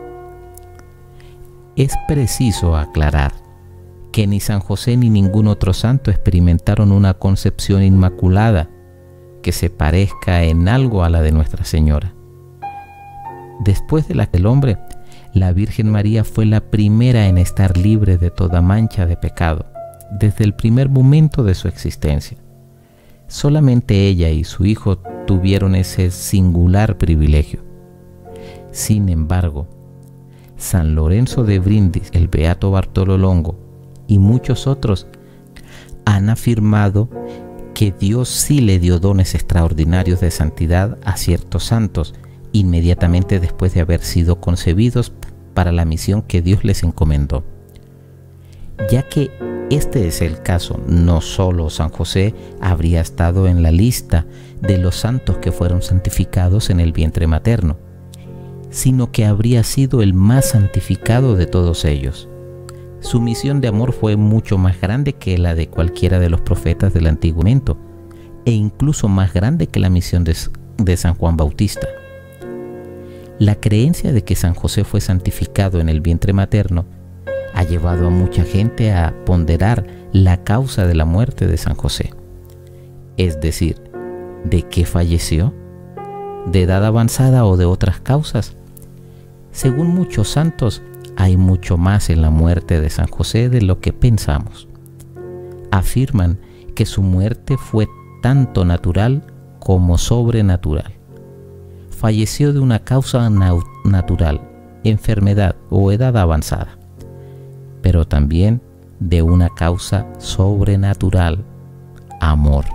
Es preciso aclarar que ni San José ni ningún otro santo experimentaron una concepción inmaculada que se parezca en algo a la de Nuestra Señora. Después de la del hombre, la Virgen María fue la primera en estar libre de toda mancha de pecado, desde el primer momento de su existencia. Solamente ella y su hijo tuvieron ese singular privilegio. Sin embargo, San Lorenzo de Brindis, el beato Bartolo Longo y muchos otros han afirmado que Dios sí le dio dones extraordinarios de santidad a ciertos santos inmediatamente después de haber sido concebidos para la misión que Dios les encomendó. Ya que este es el caso, no solo San José habría estado en la lista de los santos que fueron santificados en el vientre materno, sino que habría sido el más santificado de todos ellos. Su misión de amor fue mucho más grande que la de cualquiera de los profetas del Antiguo Testamento, e incluso más grande que la misión de San Juan Bautista. La creencia de que San José fue santificado en el vientre materno ha llevado a mucha gente a ponderar la causa de la muerte de San José. Es decir, ¿de qué falleció? ¿De edad avanzada o de otras causas? Según muchos santos, hay mucho más en la muerte de San José de lo que pensamos. Afirman que su muerte fue tanto natural como sobrenatural. Falleció de una causa natural, enfermedad o edad avanzada, pero también de una causa sobrenatural, amor.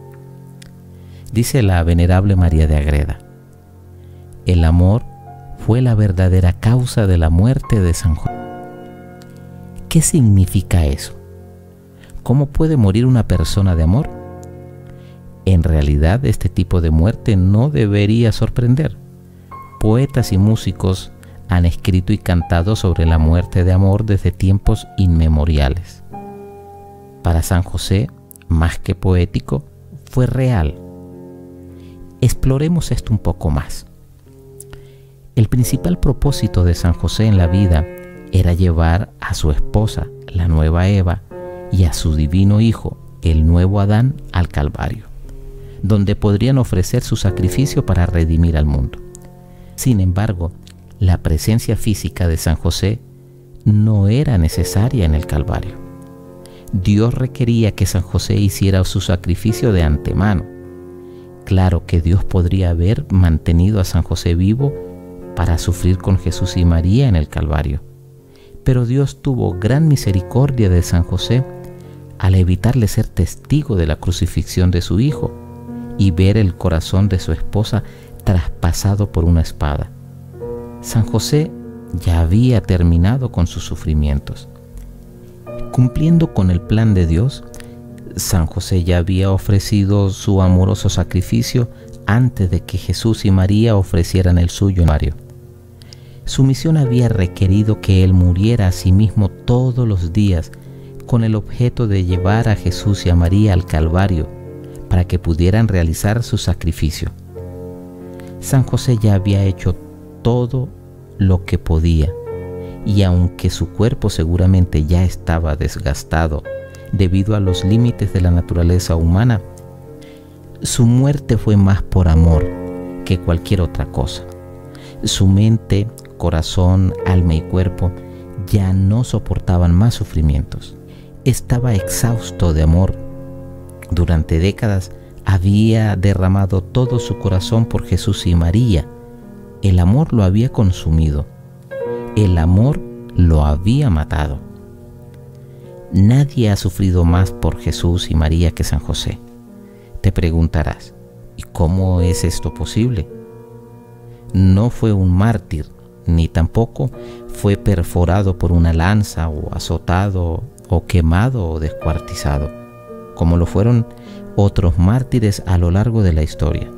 Dice la venerable María de Agreda: el amor fue la verdadera causa de la muerte de San José. ¿Qué significa eso? ¿Cómo puede morir una persona de amor? En realidad, este tipo de muerte no debería sorprender. Poetas y músicos han escrito y cantado sobre la muerte de amor desde tiempos inmemoriales. Para San José, más que poético, fue real. Exploremos esto un poco más. El principal propósito de San José en la vida era llevar a su esposa, la nueva Eva, y a su divino Hijo, el nuevo Adán, al Calvario. donde podrían ofrecer su sacrificio para redimir al mundo. Sin embargo, la presencia física de San José no era necesaria en el Calvario. Dios requería que San José hiciera su sacrificio de antemano. Claro que Dios podría haber mantenido a San José vivo para sufrir con Jesús y María en el Calvario, pero Dios tuvo gran misericordia de San José al evitarle ser testigo de la crucifixión de su hijo y ver el corazón de su esposa traspasado por una espada. San José ya había terminado con sus sufrimientos. Cumpliendo con el plan de Dios, San José ya había ofrecido su amoroso sacrificio antes de que Jesús y María ofrecieran el suyo en Mario. Su misión había requerido que él muriera a sí mismo todos los días con el objeto de llevar a Jesús y a María al Calvario para que pudieran realizar su sacrificio. San José ya había hecho todo lo que podía, y aunque su cuerpo seguramente ya estaba desgastado debido a los límites de la naturaleza humana, su muerte fue más por amor que cualquier otra cosa. Su mente, corazón, alma y cuerpo ya no soportaban más sufrimientos. Estaba exhausto de amor. Durante décadas había derramado todo su corazón por Jesús y María. El amor lo había consumido. El amor lo había matado. Nadie ha sufrido más por Jesús y María que San José. Te preguntarás, ¿y cómo es esto posible? No fue un mártir, ni tampoco fue perforado por una lanza o azotado o quemado o descuartizado, como lo fueron otros mártires a lo largo de la historia.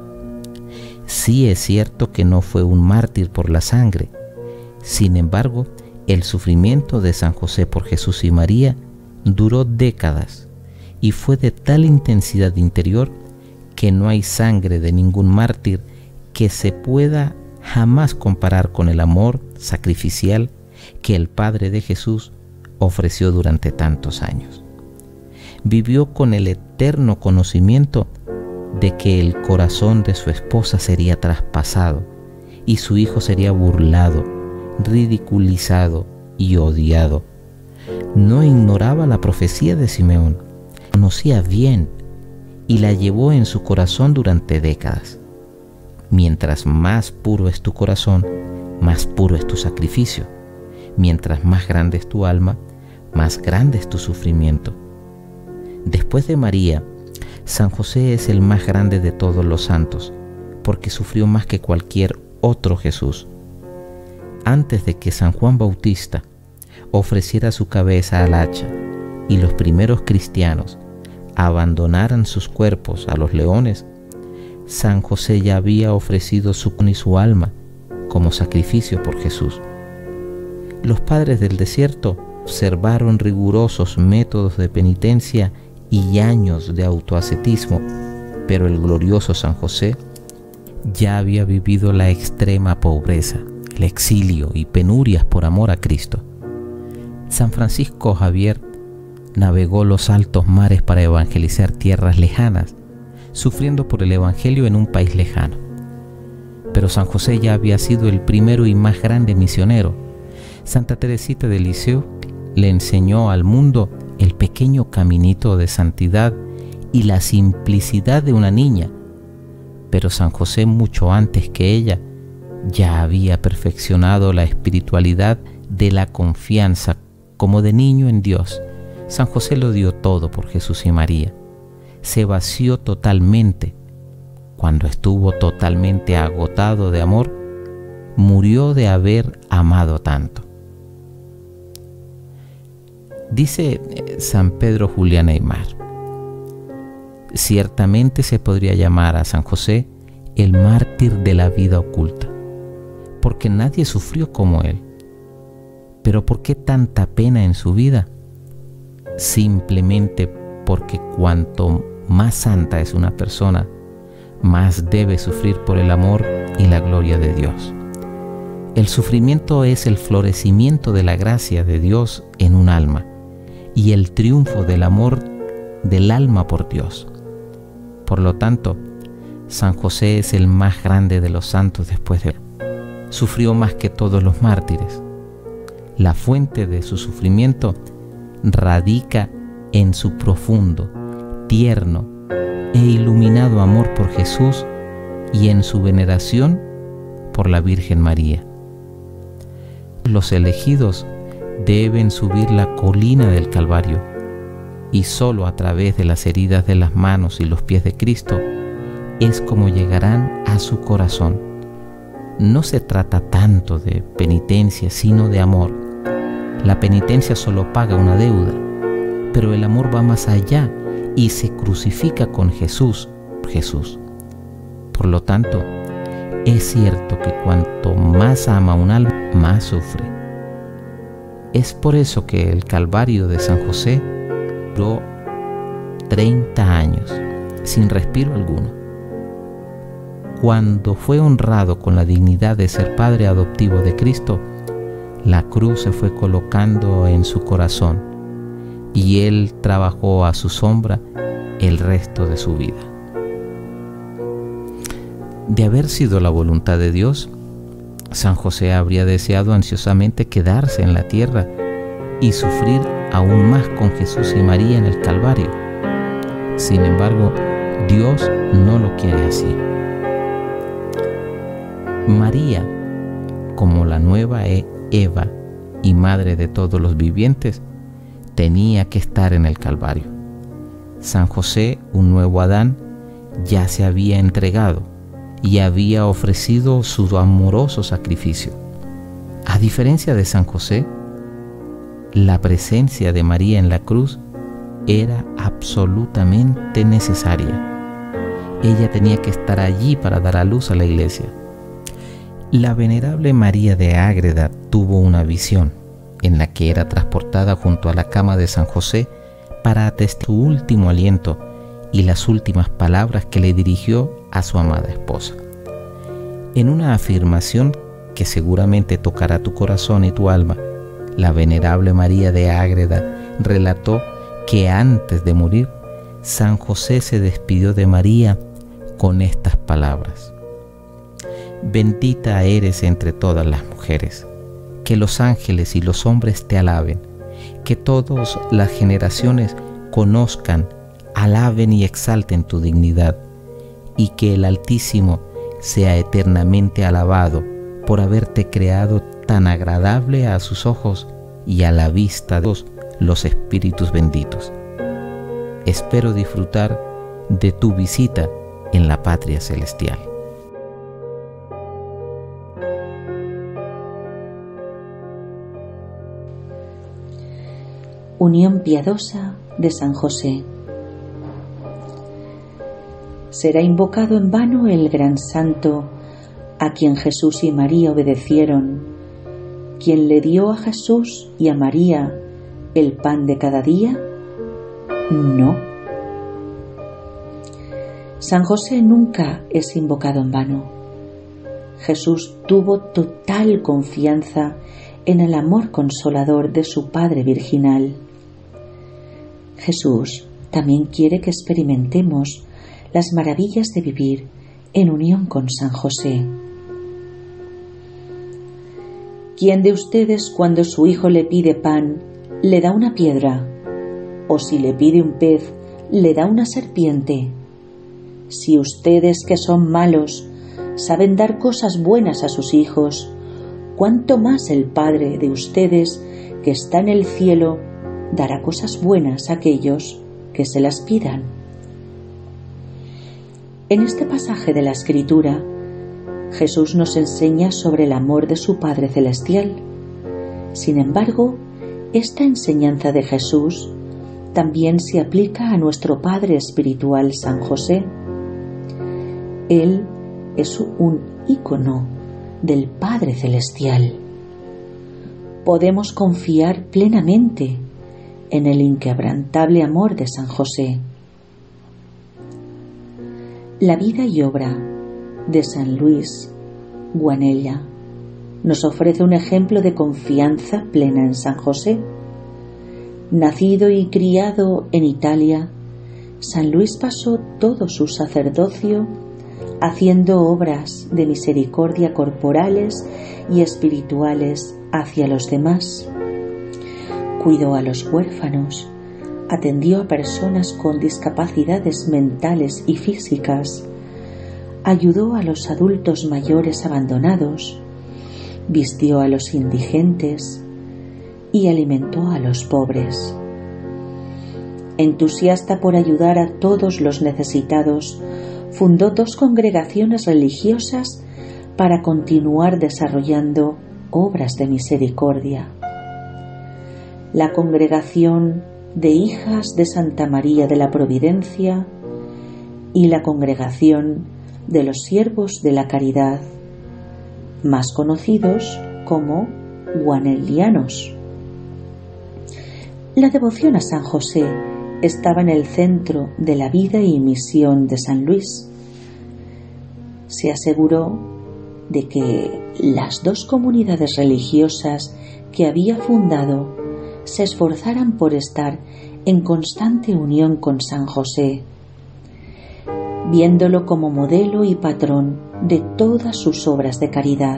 Sí es cierto que no fue un mártir por la sangre. Sin embargo, el sufrimiento de San José por Jesús y María duró décadas y fue de tal intensidad interior que no hay sangre de ningún mártir que se pueda jamás comparar con el amor sacrificial que el Padre de Jesús ofreció durante tantos años. Vivió con el eterno conocimiento de que el corazón de su esposa sería traspasado y su hijo sería burlado, ridiculizado y odiado. No ignoraba la profecía de Simeón, conocía bien y la llevó en su corazón durante décadas. Mientras más puro es tu corazón, más puro es tu sacrificio. Mientras más grande es tu alma, más grande es tu sufrimiento. Después de María, San José es el más grande de todos los santos, porque sufrió más que cualquier otro Jesús. Antes de que San Juan Bautista ofreciera su cabeza al hacha y los primeros cristianos abandonaran sus cuerpos a los leones, San José ya había ofrecido su corazón y su alma como sacrificio por Jesús. Los padres del desierto observaron rigurosos métodos de penitencia y años de autoascetismo, pero el glorioso San José ya había vivido la extrema pobreza, el exilio y penurias por amor a Cristo. San Francisco Javier navegó los altos mares para evangelizar tierras lejanas, sufriendo por el Evangelio en un país lejano. Pero San José ya había sido el primero y más grande misionero. Santa Teresita de Lisieux le enseñó al mundo el pequeño caminito de santidad y la simplicidad de una niña. Pero San José, mucho antes que ella, ya había perfeccionado la espiritualidad de la confianza como de niño en Dios. San José lo dio todo por Jesús y María. Se vació totalmente. Cuando estuvo totalmente agotado de amor, murió de haber amado tanto. Dice San Pedro Julián Aymar: ciertamente se podría llamar a San José el mártir de la vida oculta, porque nadie sufrió como él. Pero ¿por qué tanta pena en su vida? Simplemente porque cuanto más santa es una persona, más debe sufrir por el amor y la gloria de Dios. El sufrimiento es el florecimiento de la gracia de Dios en un alma y el triunfo del amor del alma por Dios. Por lo tanto, San José es el más grande de los santos después de él. Sufrió más que todos los mártires. La fuente de su sufrimiento radica en su profundo, tierno e iluminado amor por Jesús y en su veneración por la Virgen María. Los elegidos deben subir la colina del Calvario y solo a través de las heridas de las manos y los pies de Cristo es como llegarán a su corazón. No se trata tanto de penitencia, sino de amor. La penitencia solo paga una deuda, pero el amor va más allá y se crucifica con Jesús. Por lo tanto, es cierto que cuanto más ama un alma, más sufre. Es por eso que el Calvario de San José duró 30 años, sin respiro alguno. Cuando fue honrado con la dignidad de ser padre adoptivo de Cristo, la cruz se fue colocando en su corazón y él trabajó a su sombra el resto de su vida. De haber sido la voluntad de Dios, San José habría deseado ansiosamente quedarse en la tierra y sufrir aún más con Jesús y María en el Calvario. Sin embargo, Dios no lo quiere así. María, como la nueva Eva y madre de todos los vivientes, tenía que estar en el Calvario. San José, un nuevo Adán, ya se había entregado y había ofrecido su amoroso sacrificio. A diferencia de San José, la presencia de María en la cruz era absolutamente necesaria. Ella tenía que estar allí para dar a luz a la iglesia. La venerable María de Ágreda tuvo una visión en la que era transportada junto a la cama de San José para atestar su último aliento y las últimas palabras que le dirigió a su amada esposa. En una afirmación que seguramente tocará tu corazón y tu alma, la venerable María de Ágreda relató que antes de morir, San José se despidió de María con estas palabras: bendita eres entre todas las mujeres, que los ángeles y los hombres te alaben, que todas las generaciones conozcan, alaben y exalten tu dignidad, y que el Altísimo sea eternamente alabado por haberte creado tan agradable a sus ojos y a la vista de los espíritus benditos. Espero disfrutar de tu visita en la patria celestial. Unión piadosa de San José. Será invocado en vano el gran santo a quien Jesús y María obedecieron, quien le dio a Jesús y a María el pan de cada día. No. San José nunca es invocado en vano. Jesús tuvo total confianza en el amor consolador de su Padre virginal. Jesús también quiere que experimentemos las maravillas de vivir en unión con San José. ¿Quién de ustedes, cuando su hijo le pide pan, le da una piedra? ¿O si le pide un pez, le da una serpiente? Si ustedes, que son malos, saben dar cosas buenas a sus hijos, ¿cuánto más el Padre de ustedes, que está en el cielo, dará cosas buenas a aquellos que se las pidan? En este pasaje de la Escritura, Jesús nos enseña sobre el amor de su Padre Celestial. Sin embargo, esta enseñanza de Jesús también se aplica a nuestro Padre espiritual San José. Él es un ícono del Padre Celestial. Podemos confiar plenamente en el inquebrantable amor de San José. La vida y obra de San Luis Guanella nos ofrece un ejemplo de confianza plena en San José. Nacido y criado en Italia, San Luis pasó todo su sacerdocio haciendo obras de misericordia corporales y espirituales hacia los demás. Cuidó a los huérfanos, atendió a personas con discapacidades mentales y físicas, ayudó a los adultos mayores abandonados, vistió a los indigentes y alimentó a los pobres. Entusiasta por ayudar a todos los necesitados, fundó 2 congregaciones religiosas para continuar desarrollando obras de misericordia. La Congregación de Hijas de Santa María de la Providencia y la Congregación de los Siervos de la Caridad, más conocidos como guanelianos. La devoción a San José estaba en el centro de la vida y misión de San Luis. Se aseguró de que las 2 comunidades religiosas que había fundado se esforzaran por estar en constante unión con San José, viéndolo como modelo y patrón de todas sus obras de caridad.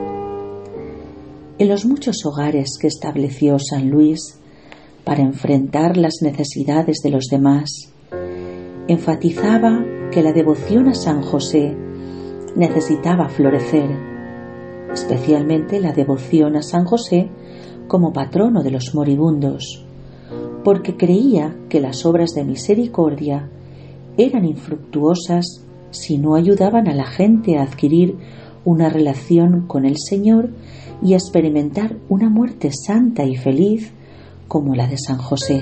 En los muchos hogares que estableció San Luis para enfrentar las necesidades de los demás, enfatizaba que la devoción a San José necesitaba florecer, especialmente la devoción a San José como patrono de los moribundos, porque creía que las obras de misericordia eran infructuosas si no ayudaban a la gente a adquirir una relación con el Señor y a experimentar una muerte santa y feliz como la de San José.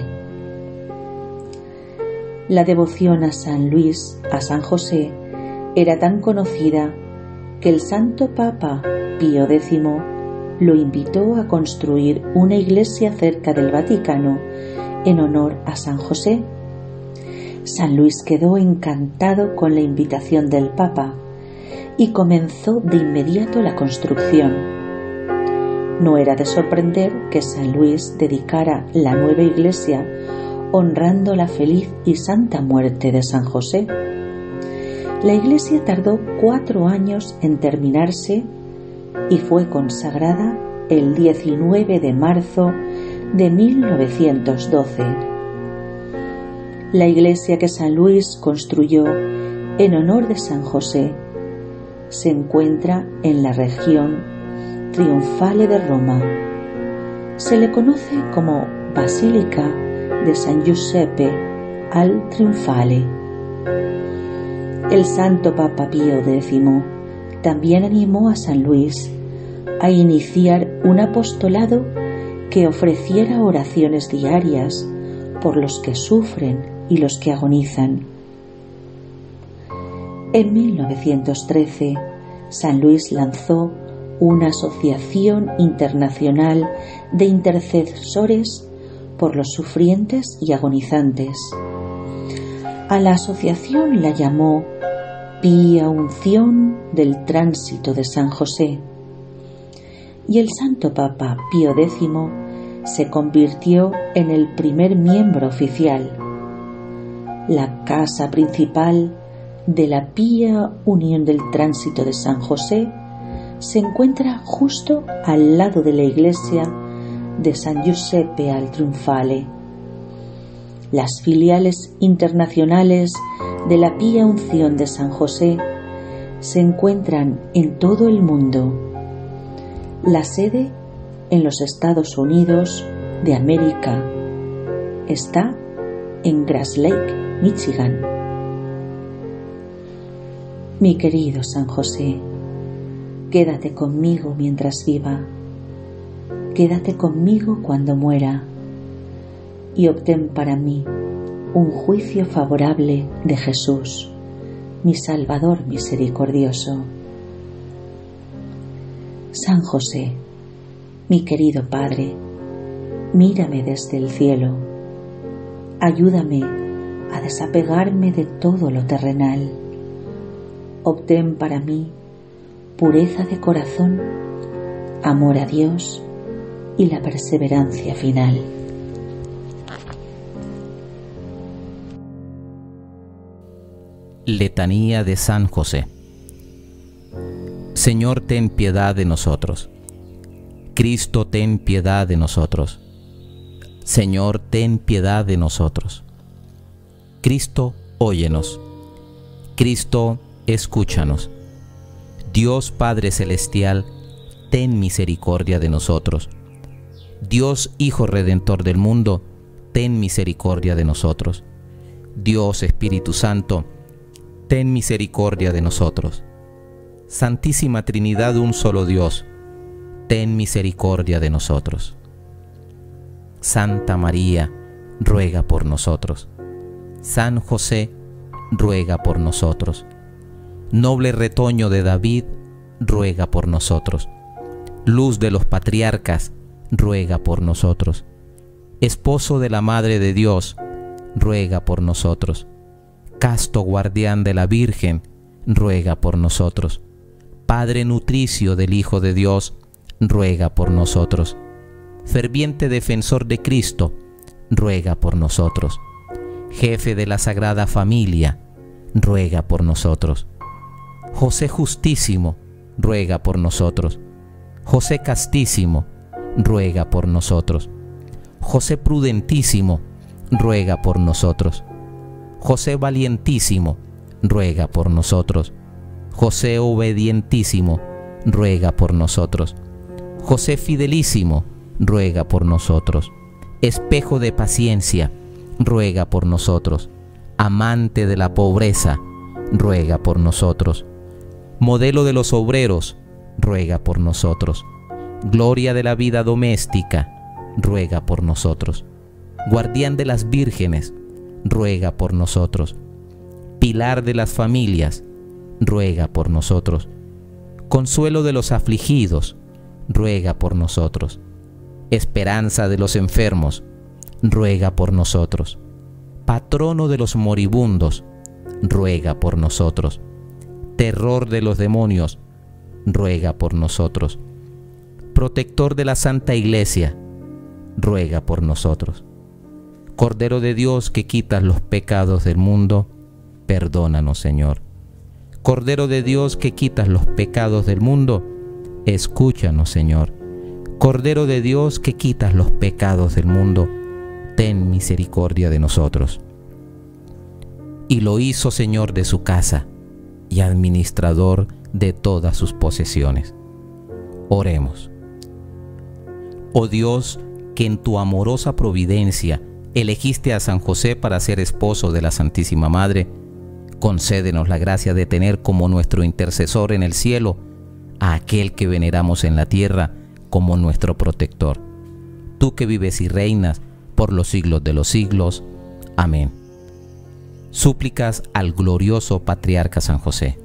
La devoción a San Luis, a San José, era tan conocida que el Santo Papa Pío X lo invitó a construir una iglesia cerca del Vaticano en honor a San José. San Luis quedó encantado con la invitación del Papa y comenzó de inmediato la construcción. No era de sorprender que San Luis dedicara la nueva iglesia honrando la feliz y santa muerte de San José. La iglesia tardó 4 años en terminarse y fue consagrada el 19 de marzo de 1912. La iglesia que San Luis construyó en honor de San José se encuentra en la región Triunfale de Roma. Se le conoce como Basílica de San Giuseppe al Triunfale. El Santo Papa Pío X también animó a San Luis a iniciar un apostolado que ofreciera oraciones diarias por los que sufren y los que agonizan. En 1913, San Luis lanzó una asociación internacional de intercesores por los sufrientes y agonizantes. A la asociación la llamó Pía Unción del Tránsito de San José, y el Santo Papa Pío X se convirtió en el primer miembro oficial. La casa principal de la Pía Unión del Tránsito de San José se encuentra justo al lado de la iglesia de San Giuseppe al Triunfale. Las filiales internacionales de la Pía Unción de San José se encuentran en todo el mundo. La sede en los Estados Unidos de América está en Grass Lake, Michigan. Mi querido San José, quédate conmigo mientras viva, quédate conmigo cuando muera, y obtén para mí un juicio favorable de Jesús, mi Salvador misericordioso. San José, mi querido Padre, mírame desde el cielo, ayúdame a desapegarme de todo lo terrenal. Obtén para mí pureza de corazón, amor a Dios y la perseverancia final. Letanía de San José. Señor, ten piedad de nosotros. Cristo, ten piedad de nosotros. Señor, ten piedad de nosotros. Cristo, óyenos. Cristo, escúchanos. Dios Padre Celestial, ten misericordia de nosotros. Dios Hijo Redentor del mundo, ten misericordia de nosotros. Dios Espíritu Santo, ten misericordia de nosotros. Santísima Trinidad, un solo Dios, ten misericordia de nosotros. Santa María, ruega por nosotros. San José, ruega por nosotros. Noble retoño de David, ruega por nosotros. Luz de los patriarcas, ruega por nosotros. Esposo de la Madre de Dios, ruega por nosotros. Casto guardián de la Virgen, ruega por nosotros. Padre nutricio del Hijo de Dios, ruega por nosotros. Ferviente defensor de Cristo, ruega por nosotros. Jefe de la Sagrada Familia, ruega por nosotros. José Justísimo, ruega por nosotros. José Castísimo, ruega por nosotros. José Prudentísimo, ruega por nosotros. José Valientísimo, ruega por nosotros. José Obedientísimo, ruega por nosotros. José Fidelísimo, ruega por nosotros. Espejo de paciencia, ruega por nosotros. Amante de la pobreza, ruega por nosotros. Modelo de los obreros, ruega por nosotros. Gloria de la vida doméstica, ruega por nosotros. Guardián de las vírgenes, ruega por nosotros. Pilar de las familias, ruega por nosotros. Consuelo de los afligidos, ruega por nosotros. Esperanza de los enfermos, ruega por nosotros. Patrono de los moribundos, ruega por nosotros. Terror de los demonios, ruega por nosotros. Protector de la Santa Iglesia, ruega por nosotros. Cordero de Dios que quitas los pecados del mundo, perdónanos, Señor. Cordero de Dios que quitas los pecados del mundo, escúchanos, Señor. Cordero de Dios que quitas los pecados del mundo, ten misericordia de nosotros. Y lo hizo Señor de su casa y administrador de todas sus posesiones. Oremos. Oh Dios, que en tu amorosa providencia elegiste a San José para ser esposo de la Santísima Madre, concédenos la gracia de tener como nuestro intercesor en el cielo a aquel que veneramos en la tierra como nuestro protector. Tú que vives y reinas por los siglos de los siglos. Amén. Súplicas al glorioso Patriarca San José.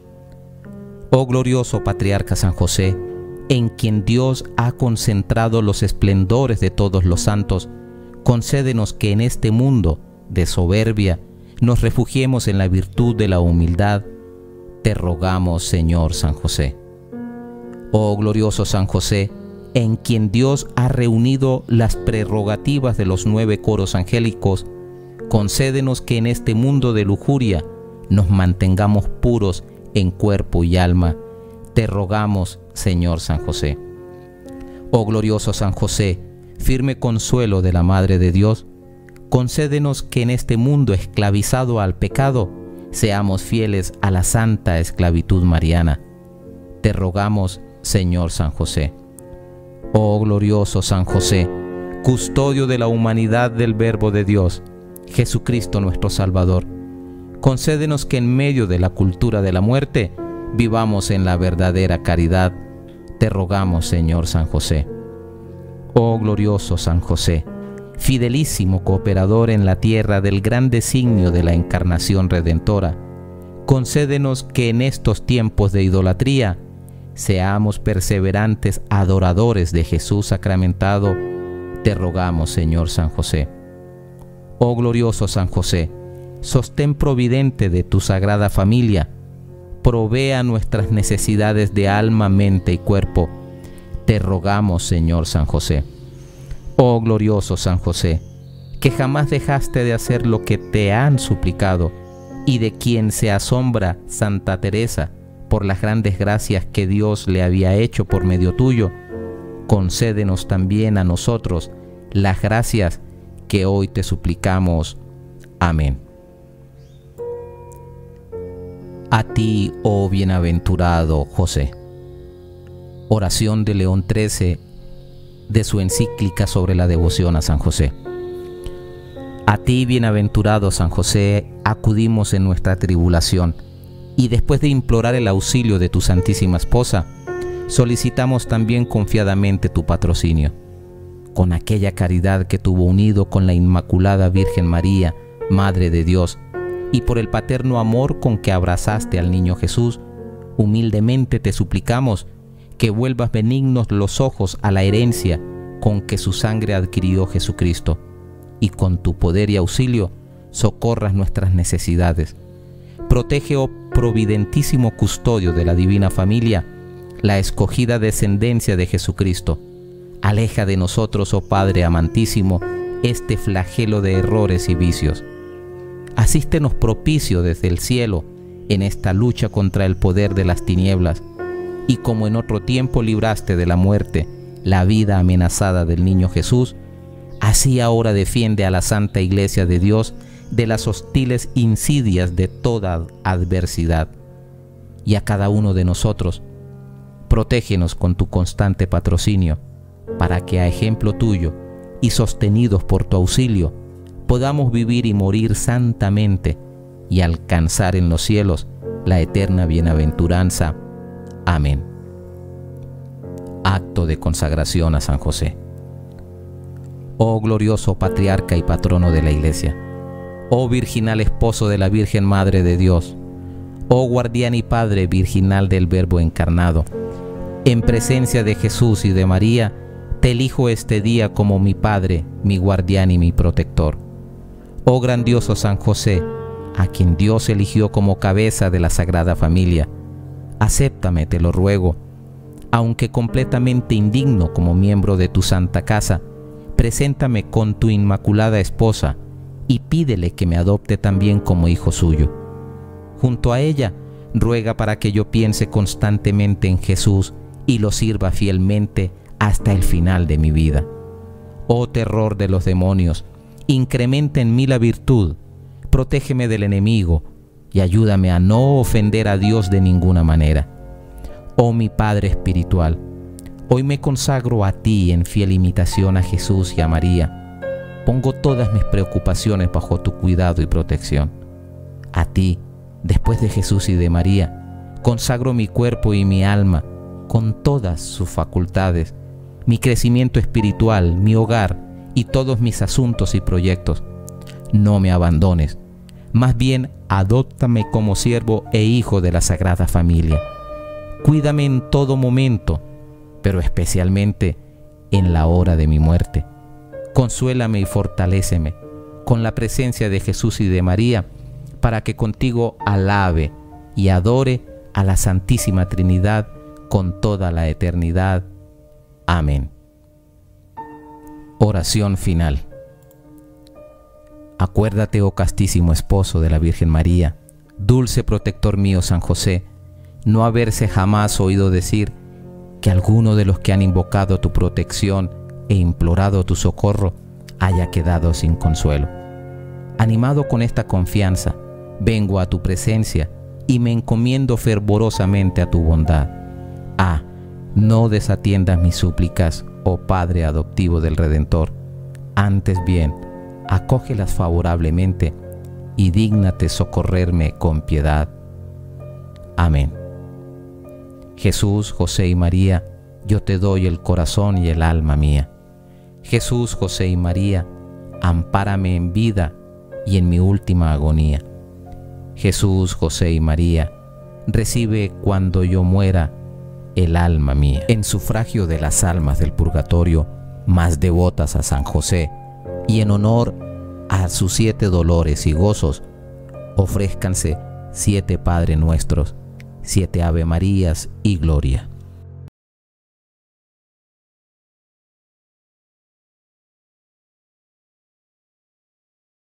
Oh glorioso Patriarca San José, en quien Dios ha concentrado los esplendores de todos los santos, concédenos que en este mundo de soberbia nos refugiemos en la virtud de la humildad. Te rogamos, Señor San José. Oh glorioso San José, en quien Dios ha reunido las prerrogativas de los 9 coros angélicos, concédenos que en este mundo de lujuria nos mantengamos puros en cuerpo y alma. Te rogamos, Señor San José. Oh glorioso San José, firme consuelo de la Madre de Dios, concédenos que en este mundo esclavizado al pecado seamos fieles a la santa esclavitud mariana. Te rogamos, Señor San José. Oh glorioso San José, custodio de la humanidad del Verbo de Dios, Jesucristo nuestro Salvador, concédenos que en medio de la cultura de la muerte vivamos en la verdadera caridad. Te rogamos, Señor San José. Oh glorioso San José, fidelísimo cooperador en la tierra del gran designio de la encarnación redentora, concédenos que en estos tiempos de idolatría seamos perseverantes adoradores de Jesús sacramentado. Te rogamos, Señor San José. Oh glorioso San José, sostén providente de tu sagrada familia, provea nuestras necesidades de alma, mente y cuerpo. Te rogamos, Señor San José. Oh glorioso San José, que jamás dejaste de hacer lo que te han suplicado, y de quien se asombra Santa Teresa por las grandes gracias que Dios le había hecho por medio tuyo, concédenos también a nosotros las gracias que hoy te suplicamos. Amén. A ti, oh bienaventurado José. Oración de León XIII de su encíclica sobre la devoción a San José. A ti, bienaventurado San José, acudimos en nuestra tribulación, y después de implorar el auxilio de tu Santísima Esposa, solicitamos también confiadamente tu patrocinio. Con aquella caridad que tuvo unido con la Inmaculada Virgen María, Madre de Dios, y por el paterno amor con que abrazaste al niño Jesús, humildemente te suplicamos que vuelvas benignos los ojos a la herencia con que su sangre adquirió Jesucristo, y con tu poder y auxilio socorras nuestras necesidades. Protege, oh providentísimo custodio de la divina familia, la escogida descendencia de Jesucristo. Aleja de nosotros, oh Padre amantísimo, este flagelo de errores y vicios. Asístenos propicio desde el cielo en esta lucha contra el poder de las tinieblas, y como en otro tiempo libraste de la muerte la vida amenazada del niño Jesús, así ahora defiende a la Santa Iglesia de Dios de las hostiles insidias de toda adversidad. Y a cada uno de nosotros, protégenos con tu constante patrocinio, para que a ejemplo tuyo y sostenidos por tu auxilio, podamos vivir y morir santamente y alcanzar en los cielos la eterna bienaventuranza. Amén. Acto de consagración a San José. Oh glorioso patriarca y patrono de la Iglesia, oh virginal esposo de la Virgen Madre de Dios, oh guardián y padre virginal del Verbo encarnado, en presencia de Jesús y de María, te elijo este día como mi Padre, mi guardián y mi protector. Oh grandioso San José, a quien Dios eligió como cabeza de la Sagrada Familia, acéptame, te lo ruego, aunque completamente indigno como miembro de tu santa casa. Preséntame con tu inmaculada esposa y pídele que me adopte también como hijo suyo. Junto a ella, ruega para que yo piense constantemente en Jesús y lo sirva fielmente hasta el final de mi vida. Oh terror de los demonios, incrementa en mí la virtud, protégeme del enemigo y ayúdame a no ofender a Dios de ninguna manera. Oh mi Padre espiritual, hoy me consagro a ti en fiel imitación a Jesús y a María. Pongo todas mis preocupaciones bajo tu cuidado y protección. A ti, después de Jesús y de María, consagro mi cuerpo y mi alma con todas sus facultades, mi crecimiento espiritual, mi hogar y todos mis asuntos y proyectos. No me abandones, más bien adóptame como siervo e hijo de la Sagrada Familia. Cuídame en todo momento, pero especialmente en la hora de mi muerte. Consuélame y fortaléceme con la presencia de Jesús y de María, para que contigo alabe y adore a la Santísima Trinidad con toda la eternidad. Amén. Oración final. Acuérdate, oh castísimo esposo de la Virgen María, dulce protector mío San José, no haberse jamás oído decir que alguno de los que han invocado tu protección e implorado tu socorro haya quedado sin consuelo. Animado con esta confianza, vengo a tu presencia y me encomiendo fervorosamente a tu bondad. No desatiendas mis súplicas, oh Padre adoptivo del Redentor. Antes bien, acógelas favorablemente y dígnate socorrerme con piedad. Amén. Jesús, José y María, yo te doy el corazón y el alma mía. Jesús, José y María, ampárame en vida y en mi última agonía. Jesús, José y María, recibe cuando yo muera el alma mía. En sufragio de las almas del purgatorio más devotas a San José y en honor a sus 7 dolores y gozos, ofrézcanse 7 Padre Nuestros, 7 Ave Marías y Gloria.